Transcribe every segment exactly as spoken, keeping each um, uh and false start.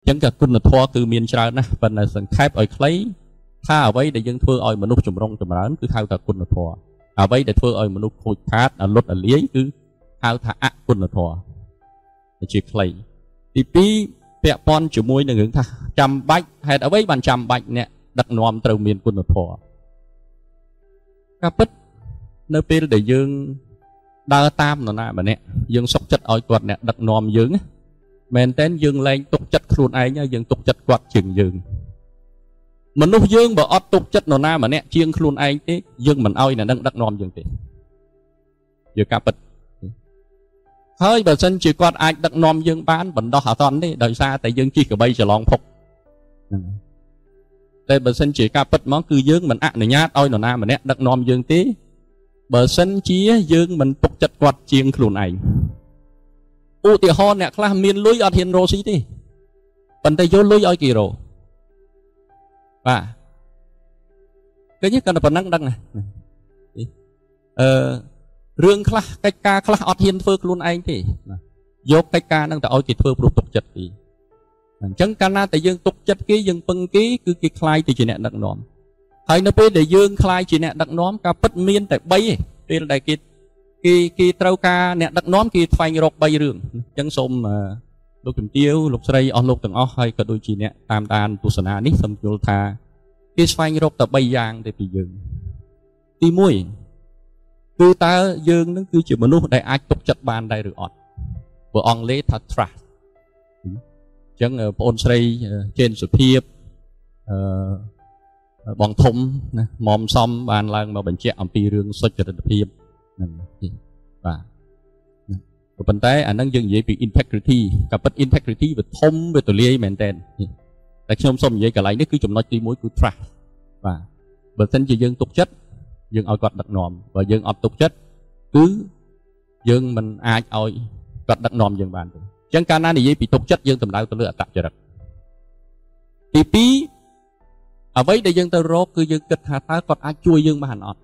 chẳng cảคุณธรรมคือmiền trái nè phần là sừng khép ở khay tha ở đây để dân thưa ở mình nút chùm rong chùm rán cứ thao taคุณธรรมở đây để thưa ở mình nút khôi khát ở lót ở liếng cứ thao thà ácคุณธรรมđể chỉ khay thì pi bẹ pon chùm môi này hướng tha trăm bách hay ở đây bàn trăm bách nè đặt nòm từ miềnคุณธรรมcác bích nơi pi để dương đa tam nó nè mà nè dương sốc chất ở quạt nè đặt nòm dương men tên dương lên tục chất khuôn ai nhá dương tục chất quạt chừng dương mình lúc dương bảo ót tục chất nó na mà nè chiêng khuôn ai thế dương mình oi nè đang đặt nòm dương thế giờ cả bịch hơi bà sinh chỉ quạt ai đặt nòm dương bán bệnh đó hả toàn đấy đời xa tại dương chi cả bây giờ lòng phục đây bà sinh chỉ cả bịch món cứ dương mình ăn này nhát oi nó na mà nè đặt nòm dương thế bà sinh chia dương mình tục chất quạt chiêng khuôn ai u tiệt hòn nè, khla miền lối ở hiền rô xí đi, bàn tay vô lối ở kỳ rô, và cái nhất là phần năng đăng này, ờ, riêng khla cái ca khla ở hiền phơi luôn anh thì, vô cái ca năng tại ở kỳ phơi bút tục chất thì, chẳng ca na tại dương tục chất ký dương phân ký cứ cái khai thì chỉ nè đặng nóm, hay nó bây để dương khai chỉ nè đặng nóm ca bất miên tại bay, đây là đại kỳ kỳ kỳ trâu ca nè đặt nón kỳ phai rọc bay rừng chân sôm lục trầm tiêu lục sậy ở lục tầng ó hay cả đôi chị nè tam đàn tu sanh nít sâm chul tha kỳ phai rọc tập bay giang để bị dừng ti mũi cứ ta dừng nó cứ chỉ một lúc đại ai tục chặt bàn đại được ọt của ông lê thật tra chân ôn sậy trên sự thiệp bọn thùng mòm xóm bàn lang mà bệnh trẻ ông pi rương soi chặt được thiệp và phần tay anh đang dừng vậy bị integrity cả bất integrity về thông về tội lỗi maintain tại trong xong vậy cả lại nó cứ chùm nói chi mối cứ tra và bản thân chỉ dân tục chất dân ao quạt đặt nòm và dân ao tục chất cứ dân mình ai ao quạt đặt nòm dân bàn chẳng ca na này vậy bị tục chất dân tầm đạo tôi lựa tạm cho được thì pí ở với đây dân tôi rốt cứ dân kịch hà ta còn ai chui dân mà hành ọt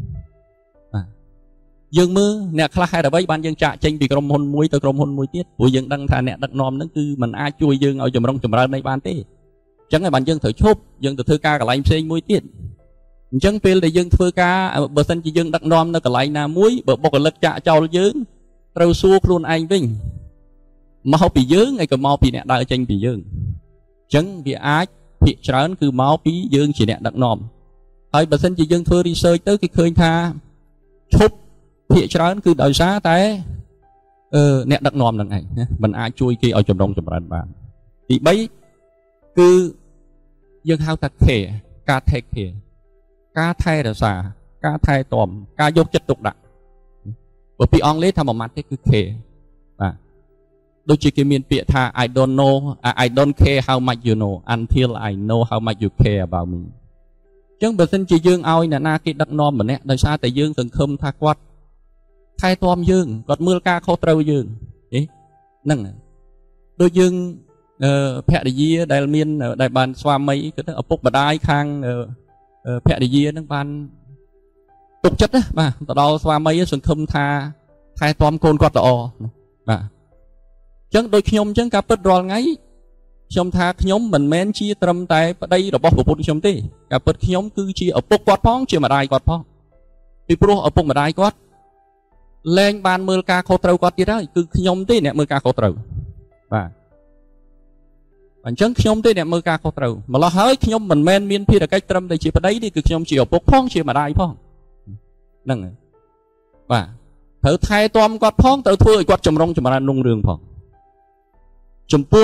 dương mưa nè khla hai là bấy ban dương trạ tranh vì cầm hôn muối từ cầm hôn muối tiết của dương đăng thà nè đặt nòm nó cứ mình ai chui dương ở chùm rong chùm ra đây ban thế chẳng ngày bạn dương thử chốt dương từ thư ca cả lại xem muối tiết chẳng phê để dương thư ca bờ sân chỉ dương đặt nòm nó cả lại na muối bờ bọc lực trạ trâu dương trâu xua luôn anh vinh máu bị dương ngày cầm máu bị nè đại tranh bị dương chẳng bị ai bị trán cứ máu bị dương chỉ nè đặt nòm hay bờ sân chỉ dương thư đi sơi tới cái khơi tha chốt hiện trán cứ đời giá té nè đặt nòm lần này mình ai chui kia ở chùm đông chùm bàn bàn thì bấy cứ dân hao thật thể ca thay thể ca thay là xà ca thay tòm ca dốt chất tục đặng bởi vì ông lấy tham một mặt thế cứ thể à đôi khi cái miền bịa tha I don't know I don't care how much you know until I know how much you care about me chẳng bởi xin chị dương ao nè na cái đặt nòm mà nè đời xa tại dương từng không tha quát thay tòm dương còn mưa ca khâu trâu dương ấy nâng đôi dương phe địa gì đại miền đại bàn xoa mấy cái ở bốc bà đai khang phe địa gì nó bàn tục chất á mà tao đo xoa mấy xuân không tha thay tòm côn quạt đỏ mà chẳng đôi nhom chẳng cả bớt rồi ngay trong tha nhóm mình men chia trầm tại đây là bóc của bút trong tê cả bớt nhóm cứ chia ở bốc quạt phong chia mà đai quạt phong vì pro ở bốc mà đai quạt lên bàn mưa ca khô trâu quạt tiết đó cứ nhom tê nè mưa ca khô trâu và bản chân nhom tê nè mưa ca khô trâu mà lo hơi nhom mình men miên phi là cách trầm đây chia vào đấy đi cứ nhom chia ở bốc phong chia mà đai phong nâng và thử thay toam quạt phong tự thua quạt chầm rong chầm ra nung rương phong chầm pua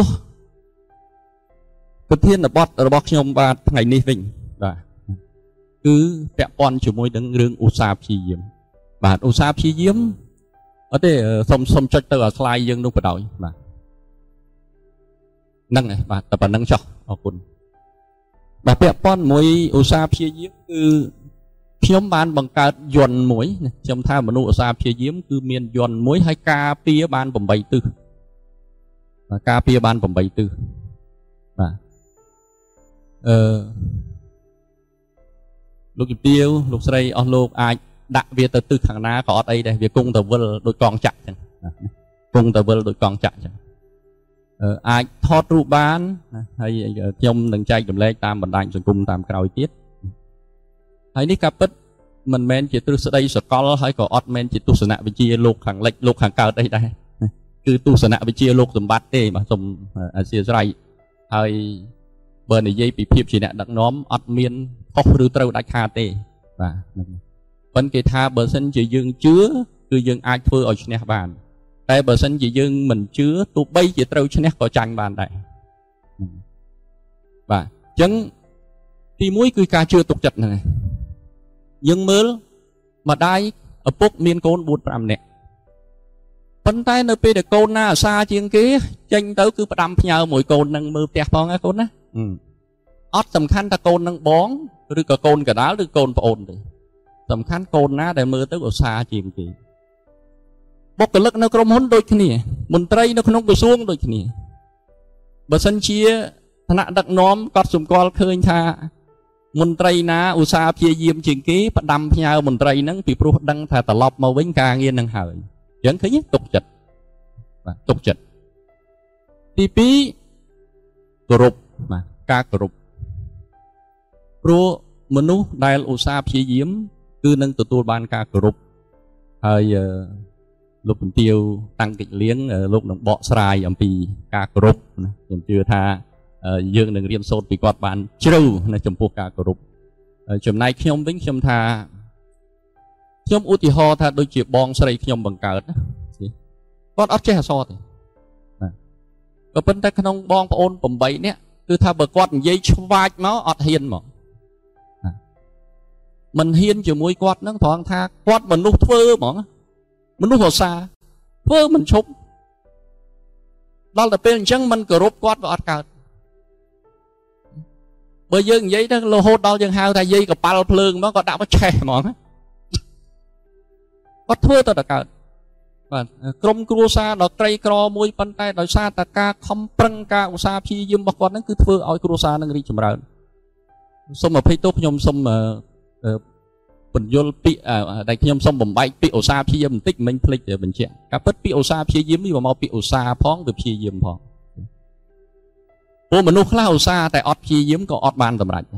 cái thiên là bọt ở bọt nhom ba ngày ní vinh và cứ vẽ pon chụp môi đứng rương usa phi diễm và usa phi diễm ở đây xong xong cho tôi ở slide dương đúng phải đổi mà nâng này và tập bản nâng cho ở cùng và vẽ pon môi usa phi diễm cứ nhóm ban bằng cả dồn mũi trong tha mà nụ usa phi diễm cứ miền dồn mũi hai ca pia ban bầm bảy tư và ca pia ban bầm bảy tư và ờ lúc tiêu lúc đây ở lúc ai đặt việc từ từ thằng na có đây đây việc cung từ vơ đôi con chặt chẳng cung từ vơ đôi con chặt chẳng ai thọt rùa bán hay trong đằng trai cầm lê tam bản đại sừng cung tam cao tiết hay ní cặp mình men chỉ tu đây sợ có hay có ọt men chỉ tu sanh bị chia lục hàng lệch lục hàng cao đây đây cứ tu sanh bị chia lục tầm bát tê mà tầm Asia Rai hay bờ này dây bị phiệp chỉ nè đặt nóm ọt miên khóc rư trâu đại kha tê và bên kia tha bờ sân chỉ dương chứa cứ dương ai phơi ở trên bàn đây bờ sân chỉ dương mình chứa tu bay chỉ trâu trên có tranh bàn đây và chân thì mũi cứ ca chưa tục chặt này nhưng mơ mà đai ở bốc miên côn buồn làm nè phân tay nơi pe để côn na xa chiên kia tranh tới cứ đâm nhau mỗi côn nâng mơ tẹt phong á côn á ót tầm khăn ta côn nâng bón rồi cả côn cả đá rồi côn ồn đi tầm khăn côn na để mơ tới ở xa chiên kia bốc cái lực nó không muốn đôi cái này mình tây nó không có xuống đôi cái này bờ sân chia thằng nào đặt nóm cọt sùng col khơi tha mình tây na u sa phía diêm chuyện ký bắt đâm nhau mình tây nắng bị pro đăng thà tà lọp màu bánh ca nghiêng năng hời vẫn thứ nhất tục chật tục chật tí pí group mà ca group pro mình nu đại u sa phía diêm cứ nâng từ tôi ban ca group hơi lúc mình tiêu tăng kịch liếng lúc nó bọ sài ở pì ca group mình chưa tha dương đừng riêng sốt vì quạt bạn trừ này trong cuộc cả group chấm này khi ông vĩnh chấm tha chấm u thì ho tha đôi chuyện bong sài khi ông bằng card quạt ấp che so thì có bên tay không bong ôn bầm bậy nè cứ tha bờ quạt dây vai máu ọt hiên mà mình hiên chỉ mũi quạt nó thoáng tha quạt mình lúc thưa mà mình lúc hồ xa thưa mình chụp đó là bên chân mình group quạt và ọt card bởi dương giấy đó lô hốt đau dân hao thay dây gặp bao phương nó có đạo có trẻ món có thưa tôi đã cả và krom cruza đó cây cro môi pan tay đó xa ta ca không prăng ca u sa phi dương bọc con nó cứ thưa oi cruza nó đi chậm rãi xong mà phải tốt nhom xong mà bình vô pi à đại nhom xong bầm bay pi u sa phi dương tích mình plek để mình chuyện cả bất pi u sa phi dương đi vào mau pi u sa phóng được phi dương phóng ô mình nuốt lao xa tại ọt chi giếm có ọt ban tầm rạch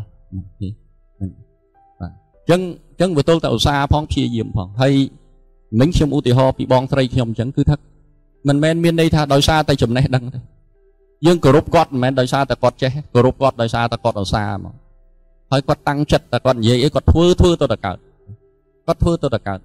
chân chân với tôi tạo xa phong chi giếm phong hay mình xem u tì ho bị bong tray khi ông chẳng cứ thắc mình men miên đây tha đòi xa tay chùm này đăng đây nhưng group quạt men đòi xa ta quạt che group quạt đòi xa ta quạt ở xa mà hơi quạt tăng chất ta quạt gì ấy quạt thưa thưa tôi đã cả quạt thưa tôi đã cả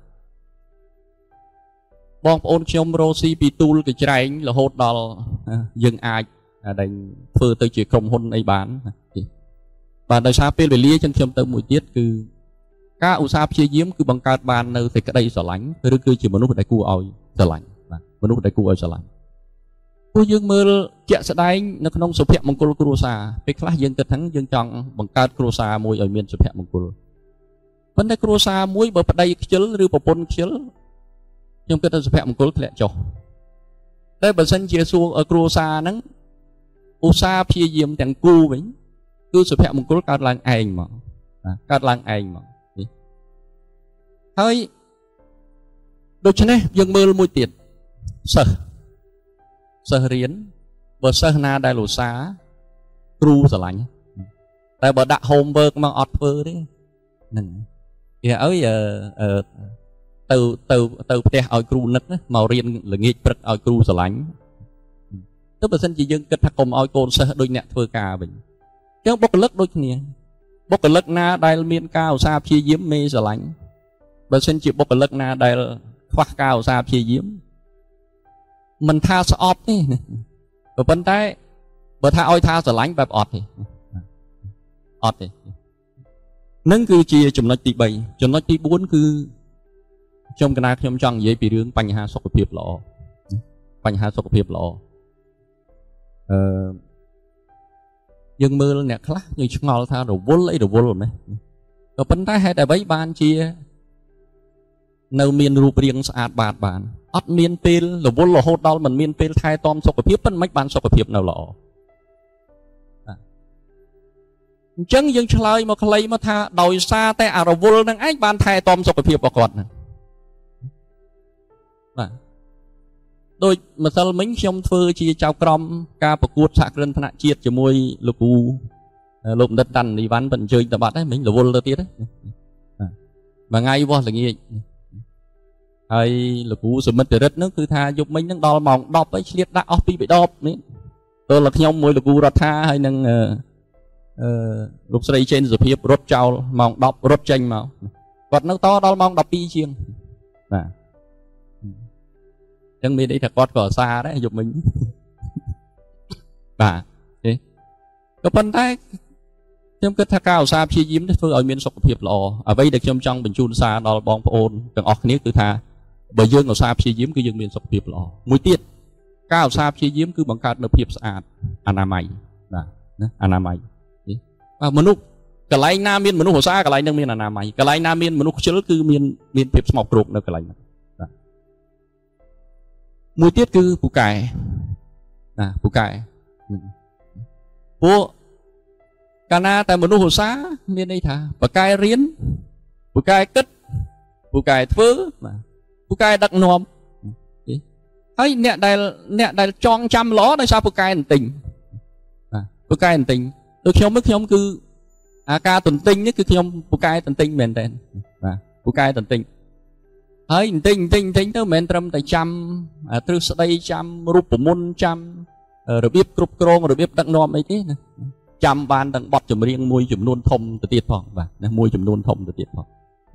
bong ôn trong rosi bị tul cái trái là hốt đòn dừng ai đánh phơi tới chỉ công hôn ấy bán và đời xa pê về lia chân châm tới mũi tiết cứ cá u sa chia diếm cứ bằng cát bàn nơi thì cái đây sợ lạnh tôi cứ chỉ một lúc đại cu oi sợ lạnh một lúc đại cu oi sợ lạnh tôi dương mơ chẹt sẽ đánh nó không sụp hẹn mông cô cruza cái khác dương tết thắng dương chọn bằng cát cruza môi ở miền sụp hẹn mông cô vấn đề cruza môi bờ đây chớ rư bờ pôn chớ nhưng cái sụp hẹn mông cô lẹ cho đây bờ sân chia xuống ở cruza nắng u sa phi diêm chẳng cu vậy cứ sụp hẹn một cú cát lang anh mà cát lang anh mà hơi đôi chân này dân mơ môi tiệt sờ sờ riến bờ sờ na đại lục xá cru sờ lạnh tại bờ đặt home work mang ọt phơ đấy nè thì ở giờ từ từ từ te ở cru nứt màu riêng là nghe bật ở cru sờ lạnh tức là sinh chỉ dân kết thúc cùng oi côn sơ đôi nhẹ thưa cả mình chứ bốc lắc đôi kia bốc lắc na đại miền cao xa phi diếm mê sờ lạnh bờ sinh chỉ bốc lắc na đại khoa cao xa phi diếm mình tha sờ ọp đi bờ bên tay bờ tha oi tha sờ lạnh bẹp ọt thì ọt thì nâng cứ chia chùm nói tí bảy chùm nói tí bốn cứ trong cái nào trong trong dễ bị rương bánh hà sọc phiệp lọ bánh hà sọc phiệp lọ dân mơ nè khác như chúng ngồi tha rồi vốn lấy rồi vốn rồi mấy rồi bánh tay hay đại bấy ban chia nâu miền rùa riêng sạch bạt bàn ớt miền pin là vốn là hốt đau mình miền pin thay tom sọc phiệp bánh mấy ban sọc phiệp nào lọ chân dân chơi mà lấy mà tha đòi xa tay à rồi vốn đang ách ban thay tom sọc phiệp vào còn đôi mà sao mình trong phơi chia trao crom ca bậc cuột sạc lên thằng chiết cho môi lục u lục đất đằn đi ván vận chơi tập bát đấy mình là vô lơ tiết đấy mà ngay vô là nghe hay lục u sự mất đất nước cứ tha dục mình nó đo mỏng đọp ấy liệt đã off bị đọp đấy tôi là trong môi lục u ra tha hay năng lục sợi trên rồi hiệp rốt trao mỏng đọp rốt tranh màu còn nó to đo mỏng đọp pi chiêng à chẳng biết đấy là con cỏ xa đấy giúp mình bà thế có phần tay trong cái thác cao xa chia diếm phơi ở miền sọc hiệp lò ở đây được trong trong bình chun xa đó bong ôn càng óc nít cứ tha bởi dương ở xa chia diếm cứ dương miền sọc hiệp lò mũi tiết cao xa chia diếm cứ bằng cả được hiệp sạch anamay là anamay và menuk cái lại nam miền menuk xa cái lại đang miền anamay cái lại nam miền menuk chứa cứ miền miền hiệp mọc ruột được cái lại mũi tiết cứ bù cải à bù cải bố cana tại một nô hồ xá nên đây thà bù cải riến bù cải cất bù cải thớ bù cải đặc nòm ấy nè đây nè đây chọn trăm ló đây sao bù cải tình à bù cải tình tôi không biết không cứ à ca tuần tinh nhất cứ không bù cải tuần tinh mền tên à bù cải tuần tinh ấy tinh tinh tinh đó mình trầm tại trăm từ đây trăm rụp môn trăm rồi biết cướp krong rồi biết đặng nom ấy thế trăm ban đặng bọt chùm riêng môi chùm nôn thông từ tiệt phòng và môi chùm nôn thông từ tiệt phòng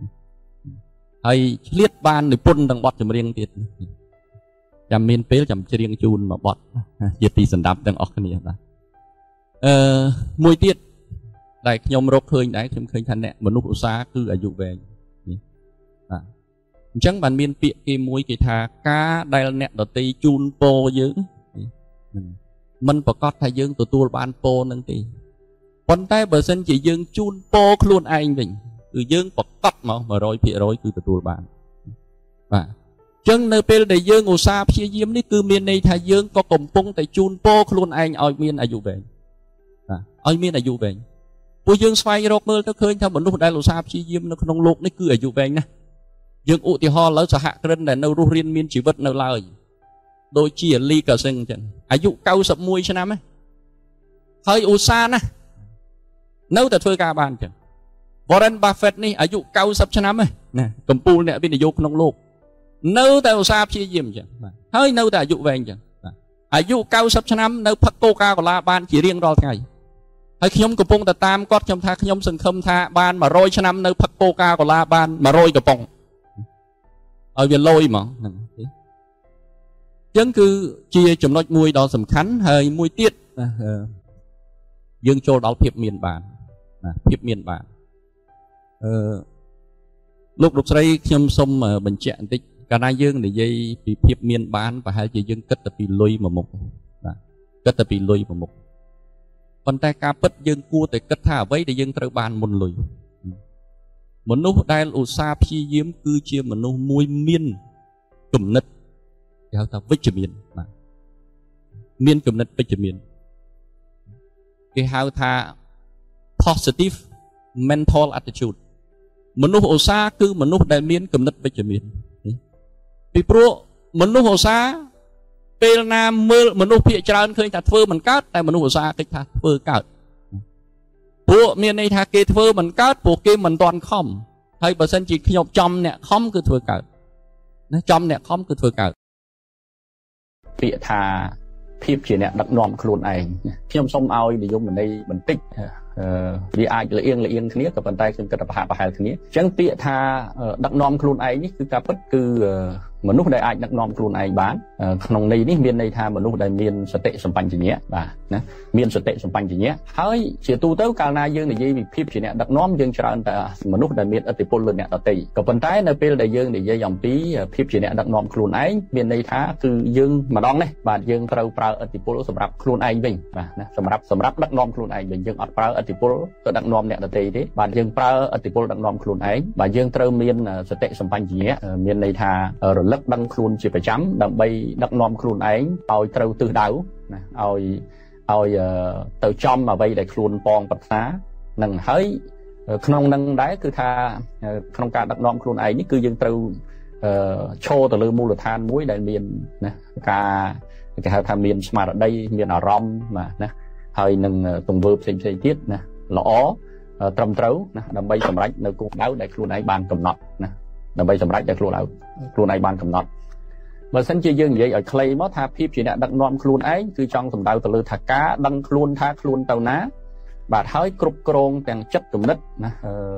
hay liệt ban thì pun đặng bọt chùm riêng tiệt trăm miên pế trăm riêng chun mà bọt diệt tì sần đạp đặng óc cái này là môi tiệt đại nhom rốc khơi đấy thêm khơi thành nè một lúc xa cứ ở dụ về chẳng bạn miên tiện cái mũi cái thà cá đây nè đầu tiên chun po dữ mình phải có thay dương tụi tôi ban po nâng tì con tay bờ sân chỉ dương chun po luôn anh mình từ dương phải cắt mà mà rồi phía rồi cứ tụi tôi ban và chân nơi bên để dương ngồi xa phía diêm ní cứ miền này thay dương có cổng pung tại chun po luôn anh oi miền ở dụ về oi miền ở dụ về bùi dương xoay rок mơ nó khơi theo một lúc đây là xa phía diêm nó không lục nó cứ ở dụ về nè dương ụ thì ho lỡ sợ hạ cân để nâu ru riêng miên chỉ vật nâu lời đôi chỉ ly cờ sừng chân ai dụ cao sập mùi cho năm ấy hơi u xa nè nâu tại phơi ca bàn chân Warren Buffett ní ai dụ cao sập cho năm ấy nè cầm pu nè bên này vô không lục nâu tại u xa chia diêm chân hơi nâu tại dụ về chân ai dụ cao sập cho năm nâu phật cô ca của la ban chỉ riêng rồi ngày hay khi nhom cầm pung tại tam cót trong tha khi nhom sừng khâm tha ban mà rồi cho năm nâu phật cô ca của la ban mà rồi cầm pung ở việt lôi mà chân cứ chia chấm nói mùi đó sầm khánh hơi mùi tiết dương châu đó phiệp miền bản phiệp miền bản lúc lúc đây nhom sông mà bình chẹn tích cả na dương để dây bị phiệp miền bản và hai chị dương cất tập bị lôi mà một cất tập bị lôi mà một còn tay ca bất dương cua để cất thả vấy để dươngត្រូវបានមុនលុយមនុស្សដែលឧស្សាហ៍ព្យាយាមគឺជាមនុស្សមួយមានគំនិតគេហៅថាវិជ្ជមានបាទមានគំនិតវិជ្ជមានគេហៅថា positive mental attitude មនុស្សឧស្សាហ៍គឺមនុស្សដែលមានគំនិតវិជ្ជមានពីព្រោះមនុស្សឧស្សាហ៍ពេលណាមើលមនុស្សភាគច្រើនឃើញថាធ្វើមិនកើតតែមនុស្សឧស្សាហ៍គិតថាធ្វើកើតពួកមានន័យថាគេធ្វើមិនកើតពួកគេមិនទាន់ខំហើយបើសិនជាខ្ញុំចំអ្នកខំគឺធ្វើកើតណាចំអ្នកខំគឺធ្វើកើតពាក្យថាភាពជាអ្នកដឹកនាំខ្លួនឯងខ្ញុំសូមឲ្យនិយមន័យបន្តិចវាអាចលៀងលៀងគ្នាក៏ប៉ុន្តែខ្ញុំគិតថាប្រហាក់ប្រហែលគ្នាអញ្ចឹងពាក្យថាដឹកនាំខ្លួនឯងនេះគឺការពិតគឺមនុស្សដែលអាចដឹកនាំខ្លួនឯងបានក្នុងន័យនេះមានន័យថាមនុស្សដែលមានសតិសម្បញ្ញៈបាទណាមានសតិសម្បញ្ញៈហើយជាទូទៅកាលណាយើងនិយាយពីភាពជាអ្នកដឹកនាំយើងច្រើនតែមនុស្សដែលមានឥទ្ធិពលលើអ្នកដទៃក៏ប៉ុន្តែនៅពេលដែលយើងនិយាយអំពីភាពជាអ្នកដឹកនាំខ្លួនឯងមានន័យថាគឺយើងម្ដងនេះបាទយើងត្រូវប្រើឥទ្ធិពលសម្រាប់ខ្លួនឯងវិញបាទណាសម្រាប់សម្រាប់ដឹកនាំខ្លួនឯងវិញយើងអត់ប្រើឥទ្ធិពលទៅដឹកនាំអ្នកដទៃទេបាទយើងប្រើឥទ្ធិពលដឹកនាំខ្លួនឯងបាទយើងត្រូវមានសតិសម្បញ្ញៈមានន័យថារលឹកដឹងខ្លួនជាប្រចាំដើម្បីដឹកនាំខ្លួនឯងឲ្យត្រូវទិសដៅណាឲ្យឲ្យទៅចំអ្វីដែលខ្លួនប៉ងប្រាថ្នានឹងហើយក្នុងនឹងដែរគឺថាក្នុងការដឹកនាំខ្លួនឯងនេះគឺយើងត្រូវ cho từ lư mù lật than muối đại miền nè cả cái hai tham miền smart ở đây miền ở rom mà nè hơi nâng tùng vợp xem xem tiết nè lõ trầm trấu nè đầm bay sầm rách nơi cô đáo đại luôn ấy bàn cầm nọt nè đầm bay sầm rách đại luôn đáo luôn ấy bàn cầm nọt mà sân chơi dương vậy ở clay mất tha phim chỉ đã đăng non luôn ấy cứ trong tầm đầu từ lư thả cá đăng luôn tha luôn tàu ná bà thấy cục cồn tàng chất tụm nít nè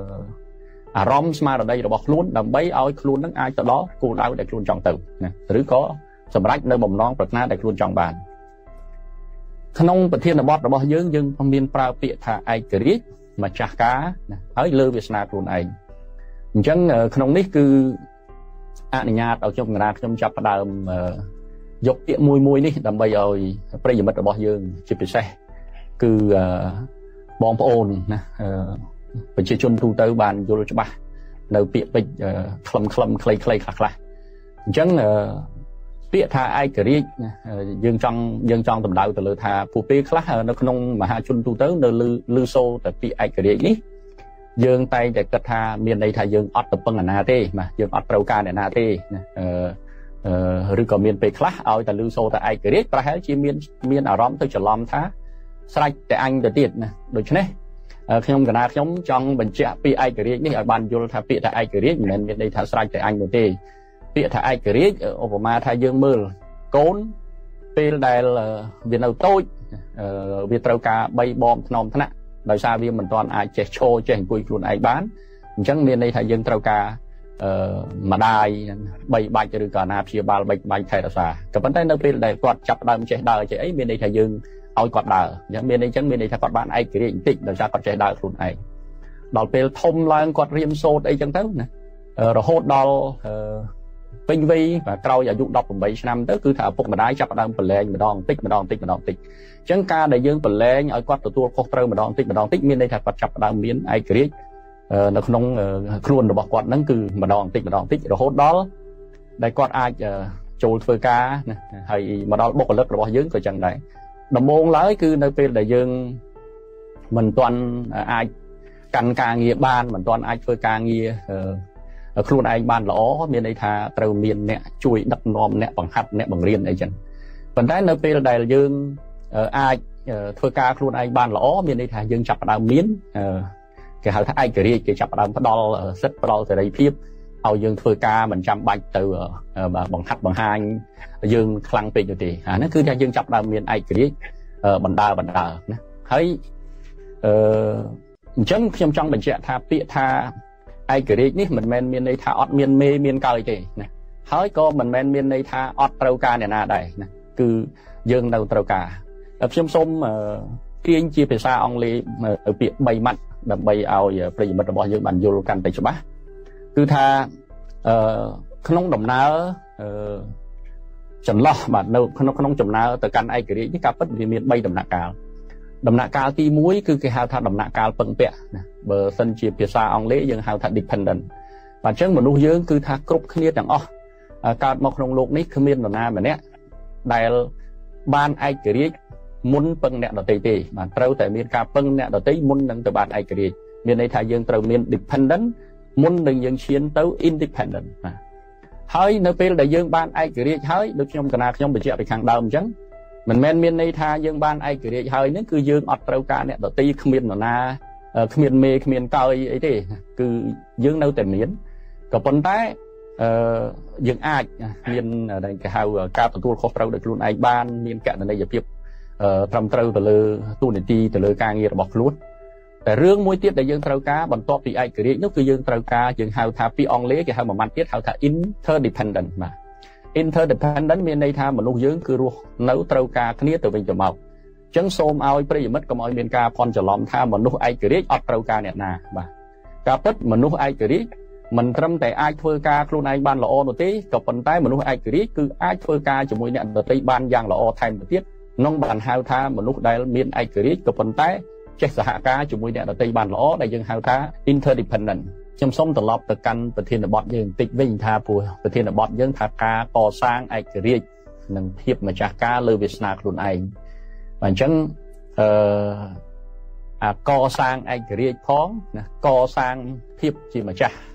à rom smart ở đây là bọc luôn đầm bay ao luôn nắng ai từ đó cô đáo đại luôn trong từ nè thứ có sầm rách nơi bồng non bật na đại luôn trong bànขนมประเทศบอสระบอบយើងយើងមានប្រើពាក្យថាឯករាជ្យម្ចាស់ការហើយលើវាសនាខ្លួនឯងអញ្ចឹងក្នុងនេះគឺអនុញ្ញាតឲ្យខ្ញុំកណាខ្ញុំចាប់ផ្ដើមយកពាក្យមួយមួយនេះដើម្បីឲ្យប្រិយមិត្តរបស់យើងជាពិសេសគឺបងប្អូនណាប្រជាជនទូទៅបានយល់ច្បាស់នៅពាក្យពេចន៍ខ្លឹមខ្លឹមខ្លីខ្លីខ្លះខ្លះអញ្ចឹងពាក្យថាឯករាជ្យយើងចង់យើងចង់តម្ដៅទៅលើថាពួកពេលខ្លះនៅក្នុងមហាជនទូទៅនៅលើលើសូតែពាក្យឯករាជ្យនេះយើងតែងតែគិតថាមានន័យថាយើងអត់ទៅពឹងអាណាទេបាទយើងអត់ត្រូវការអ្នកណាទេអឺឬក៏មានពេលខ្លះឲ្យតែលើសូតែឯករាជ្យប្រហែលជាមានមានអារម្មណ៍ទៅច្រឡំថាស្រេចតែអញទៅទៀតណាដូច្នេះខ្ញុំកណាខ្ញុំចង់បញ្ជាក់ពីឯករាជ្យនេះឲ្យបានយល់ថាពាក្យថាឯករាជ្យមិនមែនមានន័យថាស្រេចតែអញនោះទេពាក្យថាឯករាជ្យឧបមាថាយើងមើលកូនពេលដែលវានៅតូចវាត្រូវការបីបងថ្នមថ្នាក់ដោយសារវាមិនទាន់អាចចេះឈរចេះអង្គុយខ្លួនឯងបានអញ្ចឹងមានន័យថាយើងត្រូវការម្ដាយបីបាច់ឬក៏អាណាព្យាបាលបីបាច់ថែរក្សាក៏ប៉ុន្តែនៅពេលដែលគាត់ចាប់ដើមចេះដើរចេះអីមានន័យថាយើងឲ្យគាត់ដើរអញ្ចឹងមានន័យអញ្ចឹងមានន័យថាគាត់បានឯករាជ្យបន្តិចដោយសារគាត់ចេះដើរខ្លួនឯងដល់ពេលធំឡើងគាត់រៀនសូត្រអីចឹងទៅណារហូតដល់ពេញវ័យvàក្រោយអាយុដប់ប្រាំឆ្នាំទៅគឺថាឪពុកម្ដាយចាប់ផ្ដើមប្រឡែងម្ដងបន្តិចម្ដងបន្តិចម្ដងបន្តិចអញ្ចឹងការដែលយើងប្រឡែងឲ្យគាត់ទទួលខុសត្រូវម្ដងបន្តិចម្ដងបន្តិចមានន័យថាគាត់ចាប់ផ្ដើមមានឯករាជ្យនៅក្នុងខ្លួនរបស់គាត់ហ្នឹងគឺម្ដងបន្តិចម្ដងបន្តិចរហូតដល់ដែលគាត់អាចចូលធ្វើការណាហើយមកដល់បុគ្គលិករបស់យើងក៏ចឹងដែរដំបូងឡើយគឺនៅពេលដែលយើងមិនទាន់អាចកាន់ការងារបានមិនទាន់អាចធ្វើការងារខ្លួនឯងបានល្អមានន័យថាត្រូវមានអ្នកជួយដឹកនាំអ្នកបង្ហាត់អ្នកបង្រៀនអីចឹងប៉ុន្តែនៅពេលដែលយើងអាចធ្វើការខ្លួនឯងបានល្អមានន័យថាយើងចាប់ផ្ដើមមានគេហៅថាឯករាជ្យគេចាប់ផ្ដើមផ្ដល់សិទ្ធិផ្ដល់សេរីភាពឲ្យយើងធ្វើការមិនចាំបាច់ទៅបង្ហាត់បង្ហាញយើងខ្លាំងពេកទេអាហ្នឹងគឺថាយើងចាប់ផ្ដើមមានឯករាជ្យបណ្ដើបណ្ដើណាហើយអឺអញ្ចឹងខ្ញុំចង់បញ្ជាក់ថាពាក្យថាឯករាជ្យនេះមិនមែនមានន័យថាអត់មានមេមានកើយទេណាហើយក៏មិនមែនមានន័យថាអត់ត្រូវការអ្នកណាដែរណាគឺយើងនៅត្រូវការខ្ញុំសូមទាញជាភាសាអង់គ្លេសពាក្យបីម៉ាត់ដើម្បីឲ្យប្រិយមិត្តរបស់យើងបានយល់កាន់តែច្បាស់គឺថាក្នុងដំណើរចន្លោះបាទនៅក្នុងក្នុងដំណើរទៅកាន់ឯករាជ្យនេះការពិតវាមានបីដំណាក់កាលដំណាក់កាលទីមួយគឺគេហៅថាដំណាក់កាលពឹងពាក់ណាបើសិនជាភាសាអង់គ្លេសយើងហៅថា dependent បាទអញ្ចឹងមនុស្សយើងគឺថាគ្រប់គ្នាទាំងអស់កើតមកក្នុងโลกនេះគ្មាននរណាម្នាក់ដែលបានឯករាជ្យមុនពឹងអ្នកដទៃទេបាទត្រូវតែមានការពឹងអ្នកដទៃមុននឹងទៅបានឯករាជ្យមានន័យថាយើងត្រូវមាន dependent មុននឹងយើងឈានទៅ independent បាទហើយនៅពេលដែលយើងបានឯករាជ្យហើយដូចខ្ញុំកណាខ្ញុំបញ្ជាក់ពីខាងដើមអញ្ចឹងមិនមែនមានន័យថាយើងបានឯករាជ្យហើយហ្នឹងគឺយើងអត់ត្រូវការអ្នកដទៃគ្មាននរណាគ្មានមេគ្មានកើយអីទេគឺយើងនៅតែមានក៏ប៉ុន្តែអឺយើងអាចមានដែលគេហៅការទទួលខុសត្រូវដោយខ្លួនឯងបានមានកណន័យភាពត្រឹមត្រូវទៅលើទូនាទីទៅលើការងាររបស់ខ្លួនតែរឿងមួយទៀតដែលយើងត្រូវការបន្ទាប់ពីឯករាជ្យនោះគឺយើងត្រូវការយើងហៅថាពីអង់គ្លេសគេហៅមួយម៉ាត់ទៀតហៅថា interdependent បាទ interdependent មានន័យថាមនុស្សយើងគឺរស់នៅត្រូវការគ្នាទៅវិញទៅមកអញ្ចឹងសូមឲ្យប្រិយមិត្តកុំឲ្យមានការភ័ន្តច្រឡំថាមនុស្សឯករាជ្យអត់ត្រូវការអ្នកណាបាទការពិតមនុស្សឯករាជ្យមិនត្រឹមតែអាចធ្វើការខ្លួនឯងបានល្អនោះទេក៏ប៉ុន្តែមនុស្សឯករាជ្យគឺអាចធ្វើការជាមួយអ្នកដទៃបានយ៉ាងល្អថែមទៅទៀតក្នុងបានហៅថាមនុស្សដែលមានឯករាជ្យក៏ប៉ុន្តែចេះសហការជាមួយអ្នកដទៃបានល្អដែលយើងហៅថា interdependent ខ្ញុំសូមត្រឡប់ទៅកាន់ប្រធានបទយើងបន្តិចវិញថាព្រោះប្រធានបទយើងថាការកសាងឯករាជ្យនិងភាពម្ចាស់ការលើវាសនាខ្លួនឯងបាទអញ្ចឹងអឺអាកសាងឯករាជ្យផងណាកសាងភាពជាម្ចាស់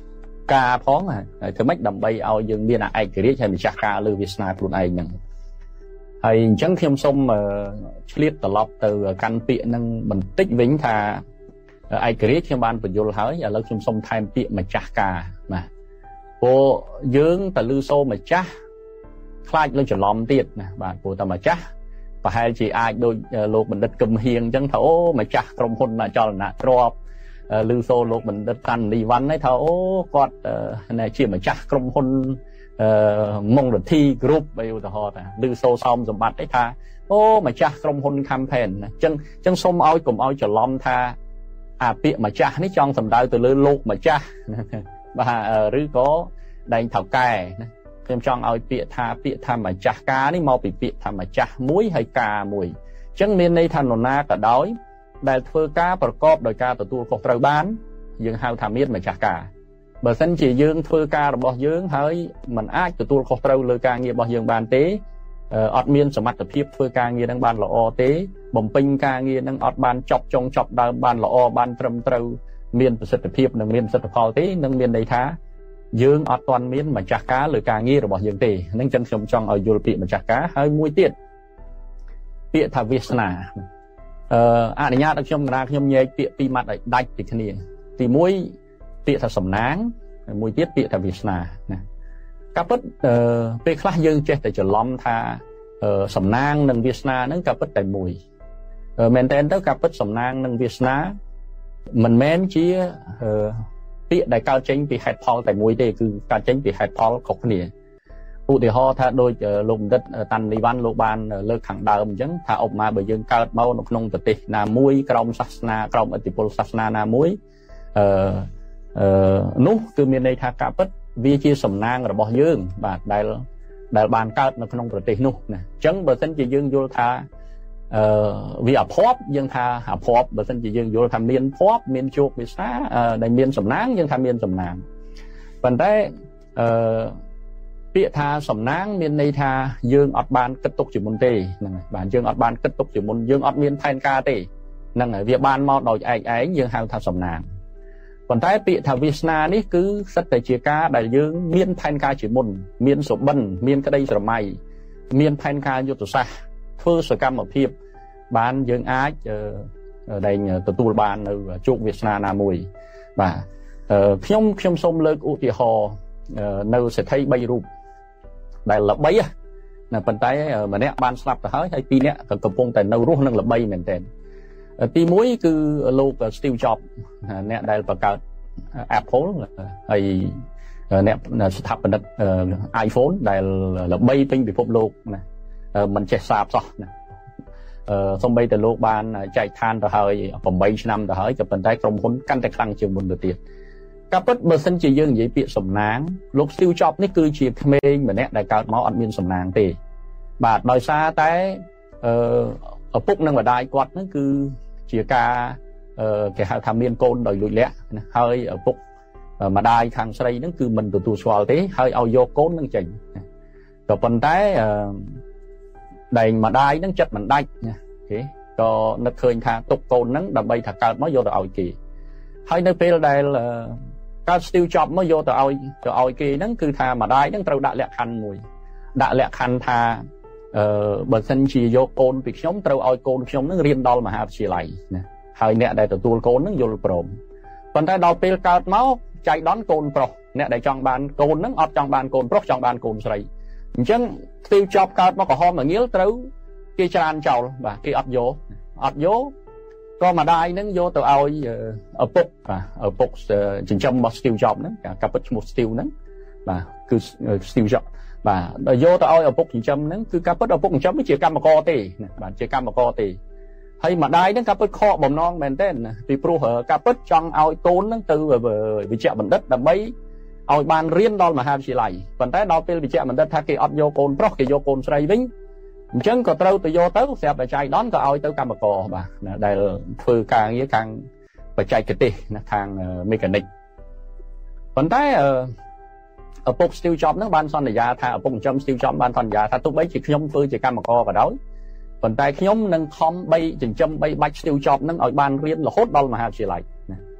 ca phóng à thứ mấy đầm bay ao dương miền ai kể hay mình chặt ca lưu Việt Nam luôn ai nhận hay chẳng thêm xong mà liệt từ lọp từ căn tiện năng mình tích vĩnh thà ai kể thêm ban của vô hỏi và lâu thêm xong thay tiện mà chặt ca mà cô dương từ lưu xô mà chặt khai lên trở lom tiệt nè bạn cô ta mà chặt và hai chị ai đôi lục mình đất cầm hiền chẳng thấu mà chặt trong hôn mà cho là trộp lưu xô lục mình đất thành đi văn ấy thấu quạt này chỉ mà chặt trong hôn mong được thi group bây giờ họ lưu xô xong rồi bắt đấy tha ô mà chặt trong hôn campaign chân chân xôm oi cùng oi trở lom tha à tiệm mà chặt ní trong tầm đau từ lưu lục mà chặt và rứ có đánh thảo cài thêm trong ao bịa tha bịa tha mà chả cá ní mau bị bịa tha mà chả muối hay cà mùi chẳng miền đây thành nón na cả đói đại phơi cá bờ cọp đòi cá từ tu cọp trời bán dương hao thà miết mà chả cả bờ sân chỉ dương phơi cá rồi bỏ dương hơi mình ác từ tu cọp trời lừa cá nghe bỏ dương bàn tế ọt miên sờ mặt tập hiệp phơi cá nghe đang bàn lọ o tế bồng pin cá nghe đang ọt bàn chọc trong chọc đào bàn lọ o bàn trầm trâu miên tập tập hiệp đang miên tập phò tế đang miên đầy thá dương ở toàn miền mà chặt cá lừa cá nghi rồi bỏ dương tề nên chân trong trong ở Europe mà chặt cá hơi muối tiệt tiệt thà Việt Nam à để nhát ở trong ra trong nhẹ tiệt pi mặt ở đạch thì cái này thì muối tiệt thà sầm náng muối tiệt tiệt thà Việt Nam cáp bất về khác dương chết tại chỗ lom thà sầm nang nâng Việt Nam nâng cáp bất tại mùi men tên tới cáp bất sầm nang nâng Việt Nam mình men chỉ tiện đại cao chính vì hạt phao tại mũi đâyคือการchính vì hạt phaoของเนี่ยอุติหอถ้าโดยลมดัดตันในวันโลบานเลิกขังดาวมันจังถ้าออกมาเบยังเกิดเมาหนกนงตตินามุ้ยกรมศาสนากรมอติปลศาสนานามุ้ยเอ่อเอ่อนู้คือมีในทางการปัดวิจิสำนางระบอบยืงบาดได้ได้บานเกิดหนกนงตตินู้นะจังเบอร์เซนจะยืงโยธาvì ở pop dương tha ở pop bởi thân chỉ dương vô tham miên pop miên chuột bị xá đại miên sầm náng dương tham miên sầm náng phần đấy bịa tha sầm náng miên này tha dương ọt ban kết tục chỉ môn tê bản dương ọt ban kết tục chỉ môn dương ọt miên thanh ca tê năng ở việc ban mau đòi ai ấy dương hào tha sầm náng còn đấy bịa tha Vietnam ní cứ rất tại chia ca đại dương miên thanh ca chỉ môn miên sổ bần miên cái đây rồi mày miên thanh ca vô tổ xa phơi sờ cam ở phía ban dương ái ở đây từ tu ban ở chuột Việt Nam là mùi và phim phim sông lơ u thì họ nơi sẽ thấy bay rụp đây là bay à là phần tay mà nè ban slap tới hơi hay pi nè còn cầm phong tại nâu rút năng là bay mền tên pi muối cứ lô Steve Jobs nè đây là cả Apple hay nè sẽ thắp bên iPhone đây là bay pin bị phong lô nè mình chạy sạp rồi nè xong bây từ lúc ban chạy than rồi hơi phòng bay năm rồi hơi chụp bàn tay trong hôn căn tay khăn trường một được tiền các bất bờ sân chỉ dương vậy bị sầm náng lúc siêu chọc ní cứ chỉ mê mà nét đại cao máu ăn miên sầm náng thì bà đòi xa tới ở phúc năng và đai quạt nó cứ chỉ ca cái hai tham miên côn đòi lụi lẽ hơi ở phúc mà đai thằng xây nó cứ mình từ tù xoào thế hơi ao vô côn năng chỉnh rồi bàn tay đầy mà đai nó chất mình đai nha okay. Cho nó khơi tha tục côn nắng đầm bay thật cao mới vô từ kỳ hay nơi phía đây là các Steve Jobs mới vô từ oi từ oi kỳ nắng cứ tha mà đai nó trâu đã lẹ khăn mùi đã lẹ khăn tha bờ sân chỉ vô côn việc sống trâu oi côn sống nó riêng đo mà hạt chỉ lại hay nè đây từ tua côn nó vô prom còn ta đào phía cao máu chạy đón côn pro nè đây trong bàn côn nó ọt trong bàn côn pro trong bàn côn sấy chẳng tiêu chọc cao nó có hôm mà nghiếu trấu kia tràn trầu và kia ấp vô ấp vô có mà đai nó vô từ ao ở bục và ở bục chỉnh trong một steel job nó cả cặp một steel nó và cứ steel job và vô từ ao ở bục chỉnh trong nó cứ cặp ở bục chỉnh trong mới chỉ cam mà co tì bạn chỉ cam mà co tì hay mà đai nó cặp kho bầm non bền tên thì pro hở cặp trong ao tốn nó từ về vị trí bằng đất đầm mấy ao ban riêng đó mà hai chỉ lại còn tới đó bên bị chạm mình đất thay cái ấp vô côn pro cái vô côn sấy vĩnh chẳng có trâu từ vô tới xe phải chạy đón có ao tới cam cò mà đây là phơi càng với càng phải chạy cái tì thang mechanic còn tới ở ở bục steel job nó ban son là già tha ở bục trong steel job ban son già tha tôi mấy chỉ nhóm phơi chỉ cam cò và đói còn tay nhóm nâng không bay chừng châm bay bách steel job nó ở ban riêng là hốt đâu mà hai chỉ lại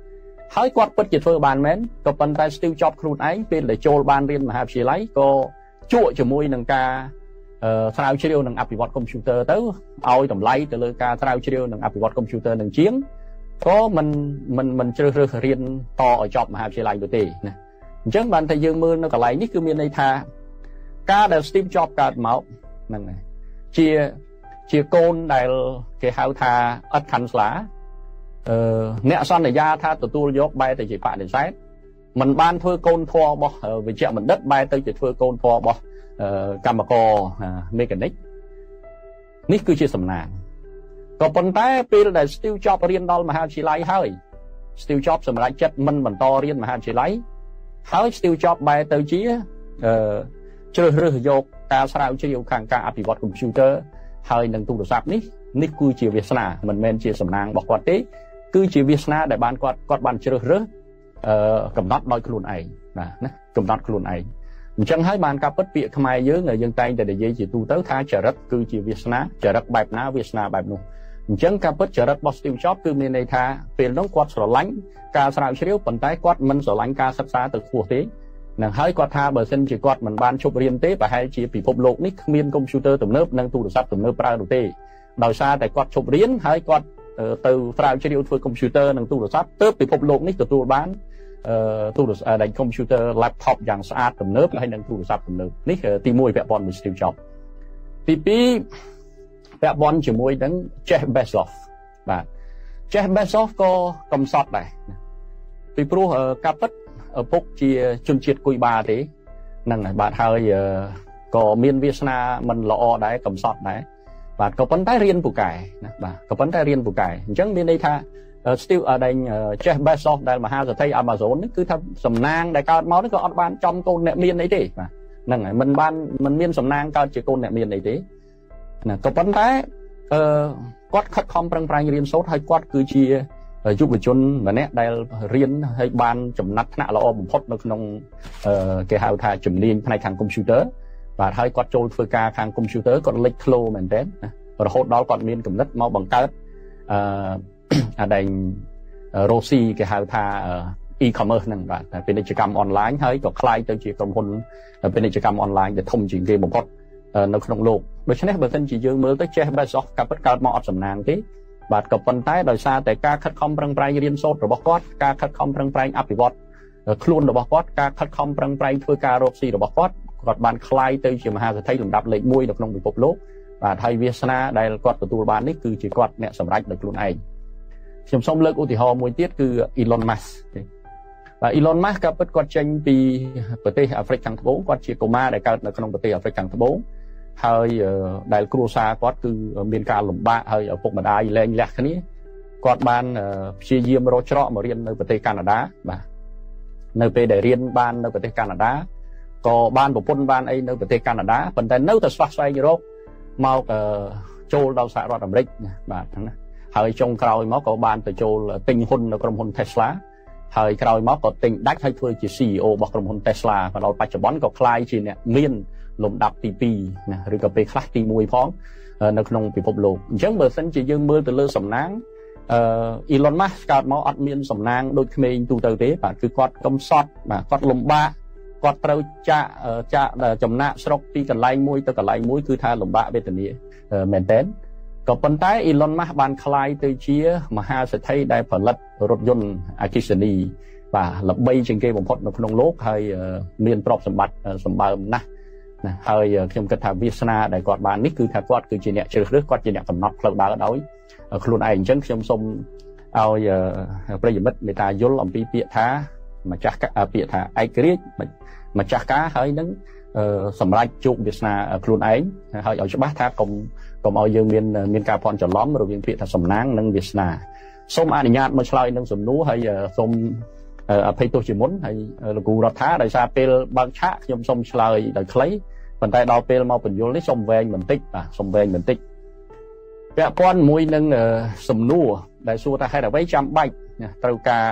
ហើយគាត់ពិតជាធ្វើបានមែនក៏ប៉ុន្តែ Steve Jobs ខ្លួនឯងពេលដែលចូលបានរៀនមហាវិទ្យាល័យក៏ជក់ជាមួយនឹងការស្រាវជ្រាវនិងអភិវឌ្ឍកុំព្យូទ័រទៅឲ្យតម្លៃទៅលើការស្រាវជ្រាវនិងអភិវឌ្ឍកុំព្យូទ័រនឹងជាងក៏មិនមិនមិនជ្រើសរើសរៀនតឲ្យចប់មហាវិទ្យាល័យទៅទេណាអញ្ចឹងបានតែយើងមើលនៅកន្លែងនេះគឺមានន័យថាការដែល Steve Jobs កើតមកហ្នឹងហើយជាជាកូនដែលគេហៅថាឥតខាន់ស្លាអឺអ្នកសន្យាថាទទួលយកបែរទៅជាបដិសេធមិនបានធ្វើកូនធម៌របស់វិជ្ជបណ្ឌិតបែរទៅជាធ្វើកូនធម៌របស់កម្មករមេកានិកនេះគឺជាសំណាងក៏ប៉ុន្តែពេលដែល Steve Jobs រៀនដល់មហាវិទ្យាល័យហើយ Steve Jobs សម្រេចចិត្តមិនបន្តរៀនមហាវិទ្យាល័យហើយ Steve Jobs បែរទៅជាអឺជ្រើសរើសយកការស្រាវជ្រាវខាងការអភិវឌ្ឍកុំព្យូទ័រហើយនឹងទូរស័ព្ទនេះនេះគឺជាវាសនាមិនមែនជាសំណាងរបស់គាត់ទេគឺជាវាសនាដែលបានគាត់គាត់បានជ្រើសរើសអឺកំណត់ដោយខ្លួនឯងបាទណាកំណត់ខ្លួនឯងអញ្ចឹងហើយបានការពិតពាក្យខ្មែរយើងយើងតែងតែនិយាយជាទូទៅថាចរិតគឺជាវាសនាចរិតបែបណាវាសនាបែបនោះអញ្ចឹងការពិតចរិតរបស់ Steve Jobs គឺមានន័យថាពេលនោះគាត់ស្រឡាញ់ការស្រាវជ្រាវប៉ុន្តែគាត់មិនស្រឡាញ់ការសិក្សាទៅខ្ពស់ទេនឹងហើយគាត់ថាបើសិនជាគាត់មិនបានឈប់រៀនទេប្រហែលជាពិភពលោកនេះគ្មានកុំព្យូទ័រទំនើបនិងទូរស័ព្ទទំនើបប្រើនោះទេដោយសារតែគាត់ឈប់រៀនហើយគាត់ទៅស្រាវជ្រាវធ្វើកុំព្យូទ័រនិងទូរស័ព្ទទើបពិភពលោកនេះទទួលបានអឺទូរស័ព្ទដែលកុំព្យូទ័រ laptop យ៉ាងស្អាតទំនើបហើយនិងទូរស័ព្ទទំនើបនេះទីមួយពាក់ព័ន្ធមួយ Steve Jobs ទីពីរពាក់ព័ន្ធជាមួយនឹង Jeff Bezos បាទ Jeff Bezos ក៏កំសត់ដែរពីព្រោះការពិតឪពុកជាជនជាតិគុយបាទេហ្នឹងហើយបាទហើយក៏មានវាសនាមិនល្អដែរកំសត់ដែរបាទក៏ប៉ុន្តែរៀនពូកែណាបាទក៏ប៉ុន្តែរៀនពូកែអញ្ចឹងមានន័យថា Steve ដែល Jeff Bezos ដែលមហាសេដ្ឋី Amazon នេះគឺថាសំណាងដែលកើតមកនេះក៏អត់បានចំកូនអ្នកមានអីទេបាទហ្នឹងហើយមិនបានមិនមានសំណាងកើតជាកូនអ្នកមានអីទេណាក៏ប៉ុន្តែអឺគាត់ខិតខំប្រឹងប្រែងរៀនសូត្រហើយគាត់គឺជាយុវជនម្នាក់ដែលរៀនហើយបានចំណាត់ថ្នាក់ល្អបំផុតនៅក្នុងគេហៅថាជំនាញផ្នែកខាងកុំព្យូទ័របាទហើយគាត់ចូលធ្វើការខាងកុំព្យូទ័រគាត់លេចធ្លោមែនទែនរហូតដល់គាត់មានគំនិតមកបង្កើតអឺអាដែងរ៉ូស៊ីគេហៅថា e-commerce ហ្នឹងបាទពាណិជ្ជកម្មអនឡាញហើយក៏คล้ายទៅជាក្រុមហ៊ុនពាណិជ្ជកម្មអនឡាញដែលធំជាងគេបំផុតនៅក្នុងโลกដូច្នេះបើមិនជាយើងមើលទៅ Jeff Bezos កាពិតកើតមកអត់សំណាងទេបាទក៏ប៉ុន្តែដោយសារតែការខិតខំប្រឹងប្រែងរៀនសូត្ររបស់គាត់ការខិតខំប្រឹងប្រែងអភិវឌ្ឍខ្លួនរបស់គាត់ការខិតខំប្រឹងប្រែងធ្វើការរកស៊ីរបស់គាត់គាត់បានคล้ายទៅជាមហាសេដ្ឋីលំដាប់លេខមួយនៅក្នុងពិភពលោកបាទហើយវាសនាដែលគាត់ទទួលបាននេះគឺជាគាត់អ្នកសម្រេចដោយខ្លួនឯងខ្ញុំសូមលើកឧទាហរណ៍មួយទៀតគឺ Elon Musk ទេបាទ Elon Musk ក៏ពិតគាត់ចេញពីប្រទេសអាហ្វ្រិកខាងត្បូងគាត់ជាកុមារដែលកើតនៅក្នុងប្រទេសអាហ្វ្រិកខាងត្បូងហើយដែលគ្រួសារគាត់គឺមានការលំបាកហើយឪពុកម្ដាយលែងលះគ្នាគាត់បានព្យាយាមរកច្រកមករៀននៅប្រទេសកាណាដាបាទនៅពេលដែលរៀនបាននៅប្រទេសកាណាដាក៏បានប្រពន្ធបានអីនៅប្រទេសកាណាដាប៉ុន្តែនៅតែស្វះស្វែងរកមកចូលដល់សហរដ្ឋអាមេរិកបាទហ្នឹងណាហើយចុងក្រោយមកក៏បានទៅចូលទិញហ៊ុននៅក្រុមហ៊ុន Tesla ហើយក្រោយមកក៏ទិញដាច់ហើយធ្វើជា ซี อี អូ របស់ក្រុមហ៊ុន Tesla មកដល់បច្ចុប្បន្នក៏ក្លាយជាអ្នកមានលំដាប់ទីពីរណាឬក៏ពេលខ្លះទីមួយផងនៅក្នុងពិភពលោកអញ្ចឹងបើសិនជាយើងមើលទៅលើសំណាងអឺ Elon Musk កើតមកអត់មានសំណាងដូចក្មេងទូទៅទេបាទគឺគាត់កំសត់បាទគាត់លំបាកគាត់ត្រូវចាក់ចាក់ចំណាក់ស្រុកពីកន្លែងមួយទៅកន្លែងមួយគឺថាលំបាកវេទនាមែនតើក៏ប៉ុន្តែ Elon Musk បានក្លាយទៅជាមហាសេដ្ឋីដែលផលិតរថយន្តអគ្គិសនីបាទល្បីជាងគេបំផុតនៅក្នុងโลกហើយមានទ្រព្យសម្បត្តិសម្បើមណាស់ណាហើយខ្ញុំគិតថាវាសនាដែលគាត់បាននេះគឺថាគាត់គឺជាអ្នកជ្រើសរើសគាត់ជាអ្នកកំណត់ផ្លូវដើរដោយខ្លួនឯងអញ្ចឹងខ្ញុំសូមឲ្យប្រិយមិត្តមេត្តាយល់អំពីពាក្យថាម្ចាស់ពាក្យថាឯករាជ្យម្ចាស់ការហើយនឹងសម្រាប់ជោគវាសនាខ្លួនឯងហើយឲ្យច្បាស់ថាកុំកុំឲ្យយើងមានមានការភ័ន្តច្រឡំរវាងពាក្យថាសំណាងនិងវាសនាសូមអនុញ្ញាតមកឆ្លើយនឹងសំណួរហើយសូមអភ័យទោសជាមុនហើយលោកគ្រូរដ្ឋាដោយសារពេលបើកឆាកខ្ញុំសូមឆ្លើយដោយខ្លីប៉ុន្តែដល់ពេលមកបញ្យលនេះសូមវែងបន្តិចបាទសូមវែងបន្តិចពាក់ព័ន្ធមួយនឹងសំណួរដែលសួរថាហេតុអ្វីចាំបាច់ត្រូវការ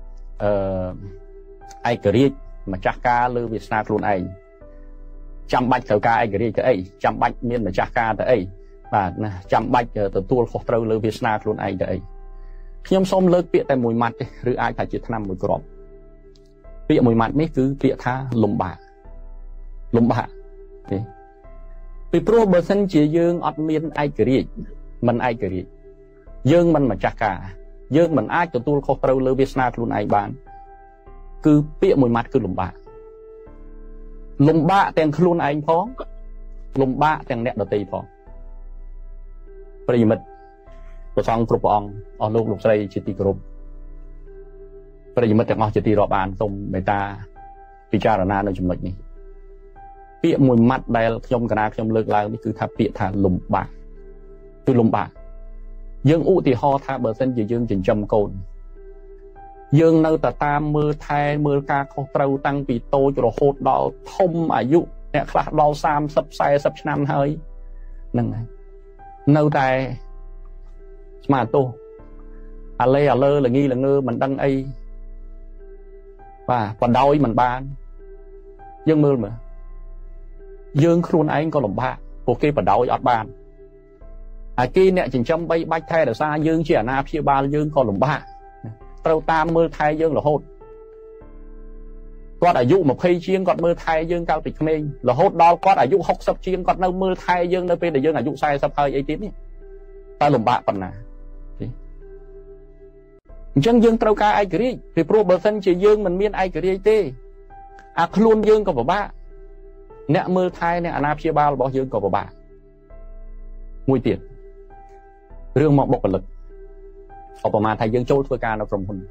អឺឯករាជ្យម្ចាស់ការលើវាសនាខ្លួនឯងចាំបាច់ត្រូវការឯករាជ្យទៅអីចាំបាច់មានម្ចាស់ការទៅអីបាទណាចាំបាច់ទទួលខុសត្រូវលើវាសនាខ្លួនឯងទៅអីខ្ញុំសូមលើកពាក្យតែមួយម៉ាត់ទេឬអាចថាជាឆ្នាំមួយគ្រាប់ពាក្យមួយម៉ាត់នេះគឺពាក្យថាលំបាកលំបាកទេពីព្រោះបើសិនជាយើងអត់មានឯករាជ្យមិនឯករាជ្យយើងមិនម្ចាស់ការយើងមិនអាចទទួលខុសត្រូវលើវាសនាខ្លួនឯងបានគឺពាក្យមួយម៉ាត់គឺលំបាកលំបាកទាំងខ្លួនឯងផងលំបាកទាំងអ្នកដទៃផងប្រិយមិត្តព្រះសង្ឃគ្រប់ព្រះអង្គអស់លោកលោកស្រីជាទីគោរពប្រិយមិត្តទាំងអស់ជាទីរាប់អានសូមមេត្តាពិចារណានៅចំណុចនេះពាក្យមួយម៉ាត់ដែលខ្ញុំកណាខ្ញុំលើកឡើងនេះគឺថាពាក្យថាលំបាកគឺលំបាកយើងឧទាហរណ៍ថាបើសិនជាយើងចិញ្ចឹមកូនយើងនៅតែតាមមើលថែមើលការខុសត្រូវតាំងពីតូចរហូតដល់ធំអាយុអ្នកខ្លះដល់សាមសិប สี่สิบឆ្នាំហើយហ្នឹងហើយនៅតែស្មារតីអាឡេអាលើល្ងីល្ងើមិនដឹងអីបាទបដោយមិនបានយើងមើលមើលយើងខ្លួនឯងក៏លំបាកពួកគេបដោយអត់បានអាគេអ្នកចិញ្ចឹមបីបាច់ថែរក្សាយើងជាអាណាព្យាបាលយើងក៏លំបាកត្រូវតាមមើលថែយើងរហូតគាត់អាយុยี่สิบជាងគាត់មើលថែយើងកាលពីក្មេងរហូតដល់គាត់អាយុหกสิบជាងគាត់នៅមើលថែយើងនៅពេលដែលយើងអាយុสี่สิบហើយអីទៀតនេះតើលំបាកប៉ុណ្ណាអញ្ចឹងយើងត្រូវការឯករាជ្យពីព្រោះបើសិនជាយើងមិនមានឯករាជ្យទេអាខ្លួនយើងក៏ពិបាកអ្នកមើលថែអ្នកអាណាព្យាបាលរបស់យើងក៏ពិបាកមួយទៀតរឿងមកបុគ្គលិកឧបមាថាយើងចូលធ្វើការនៅក្រុមហ៊ុន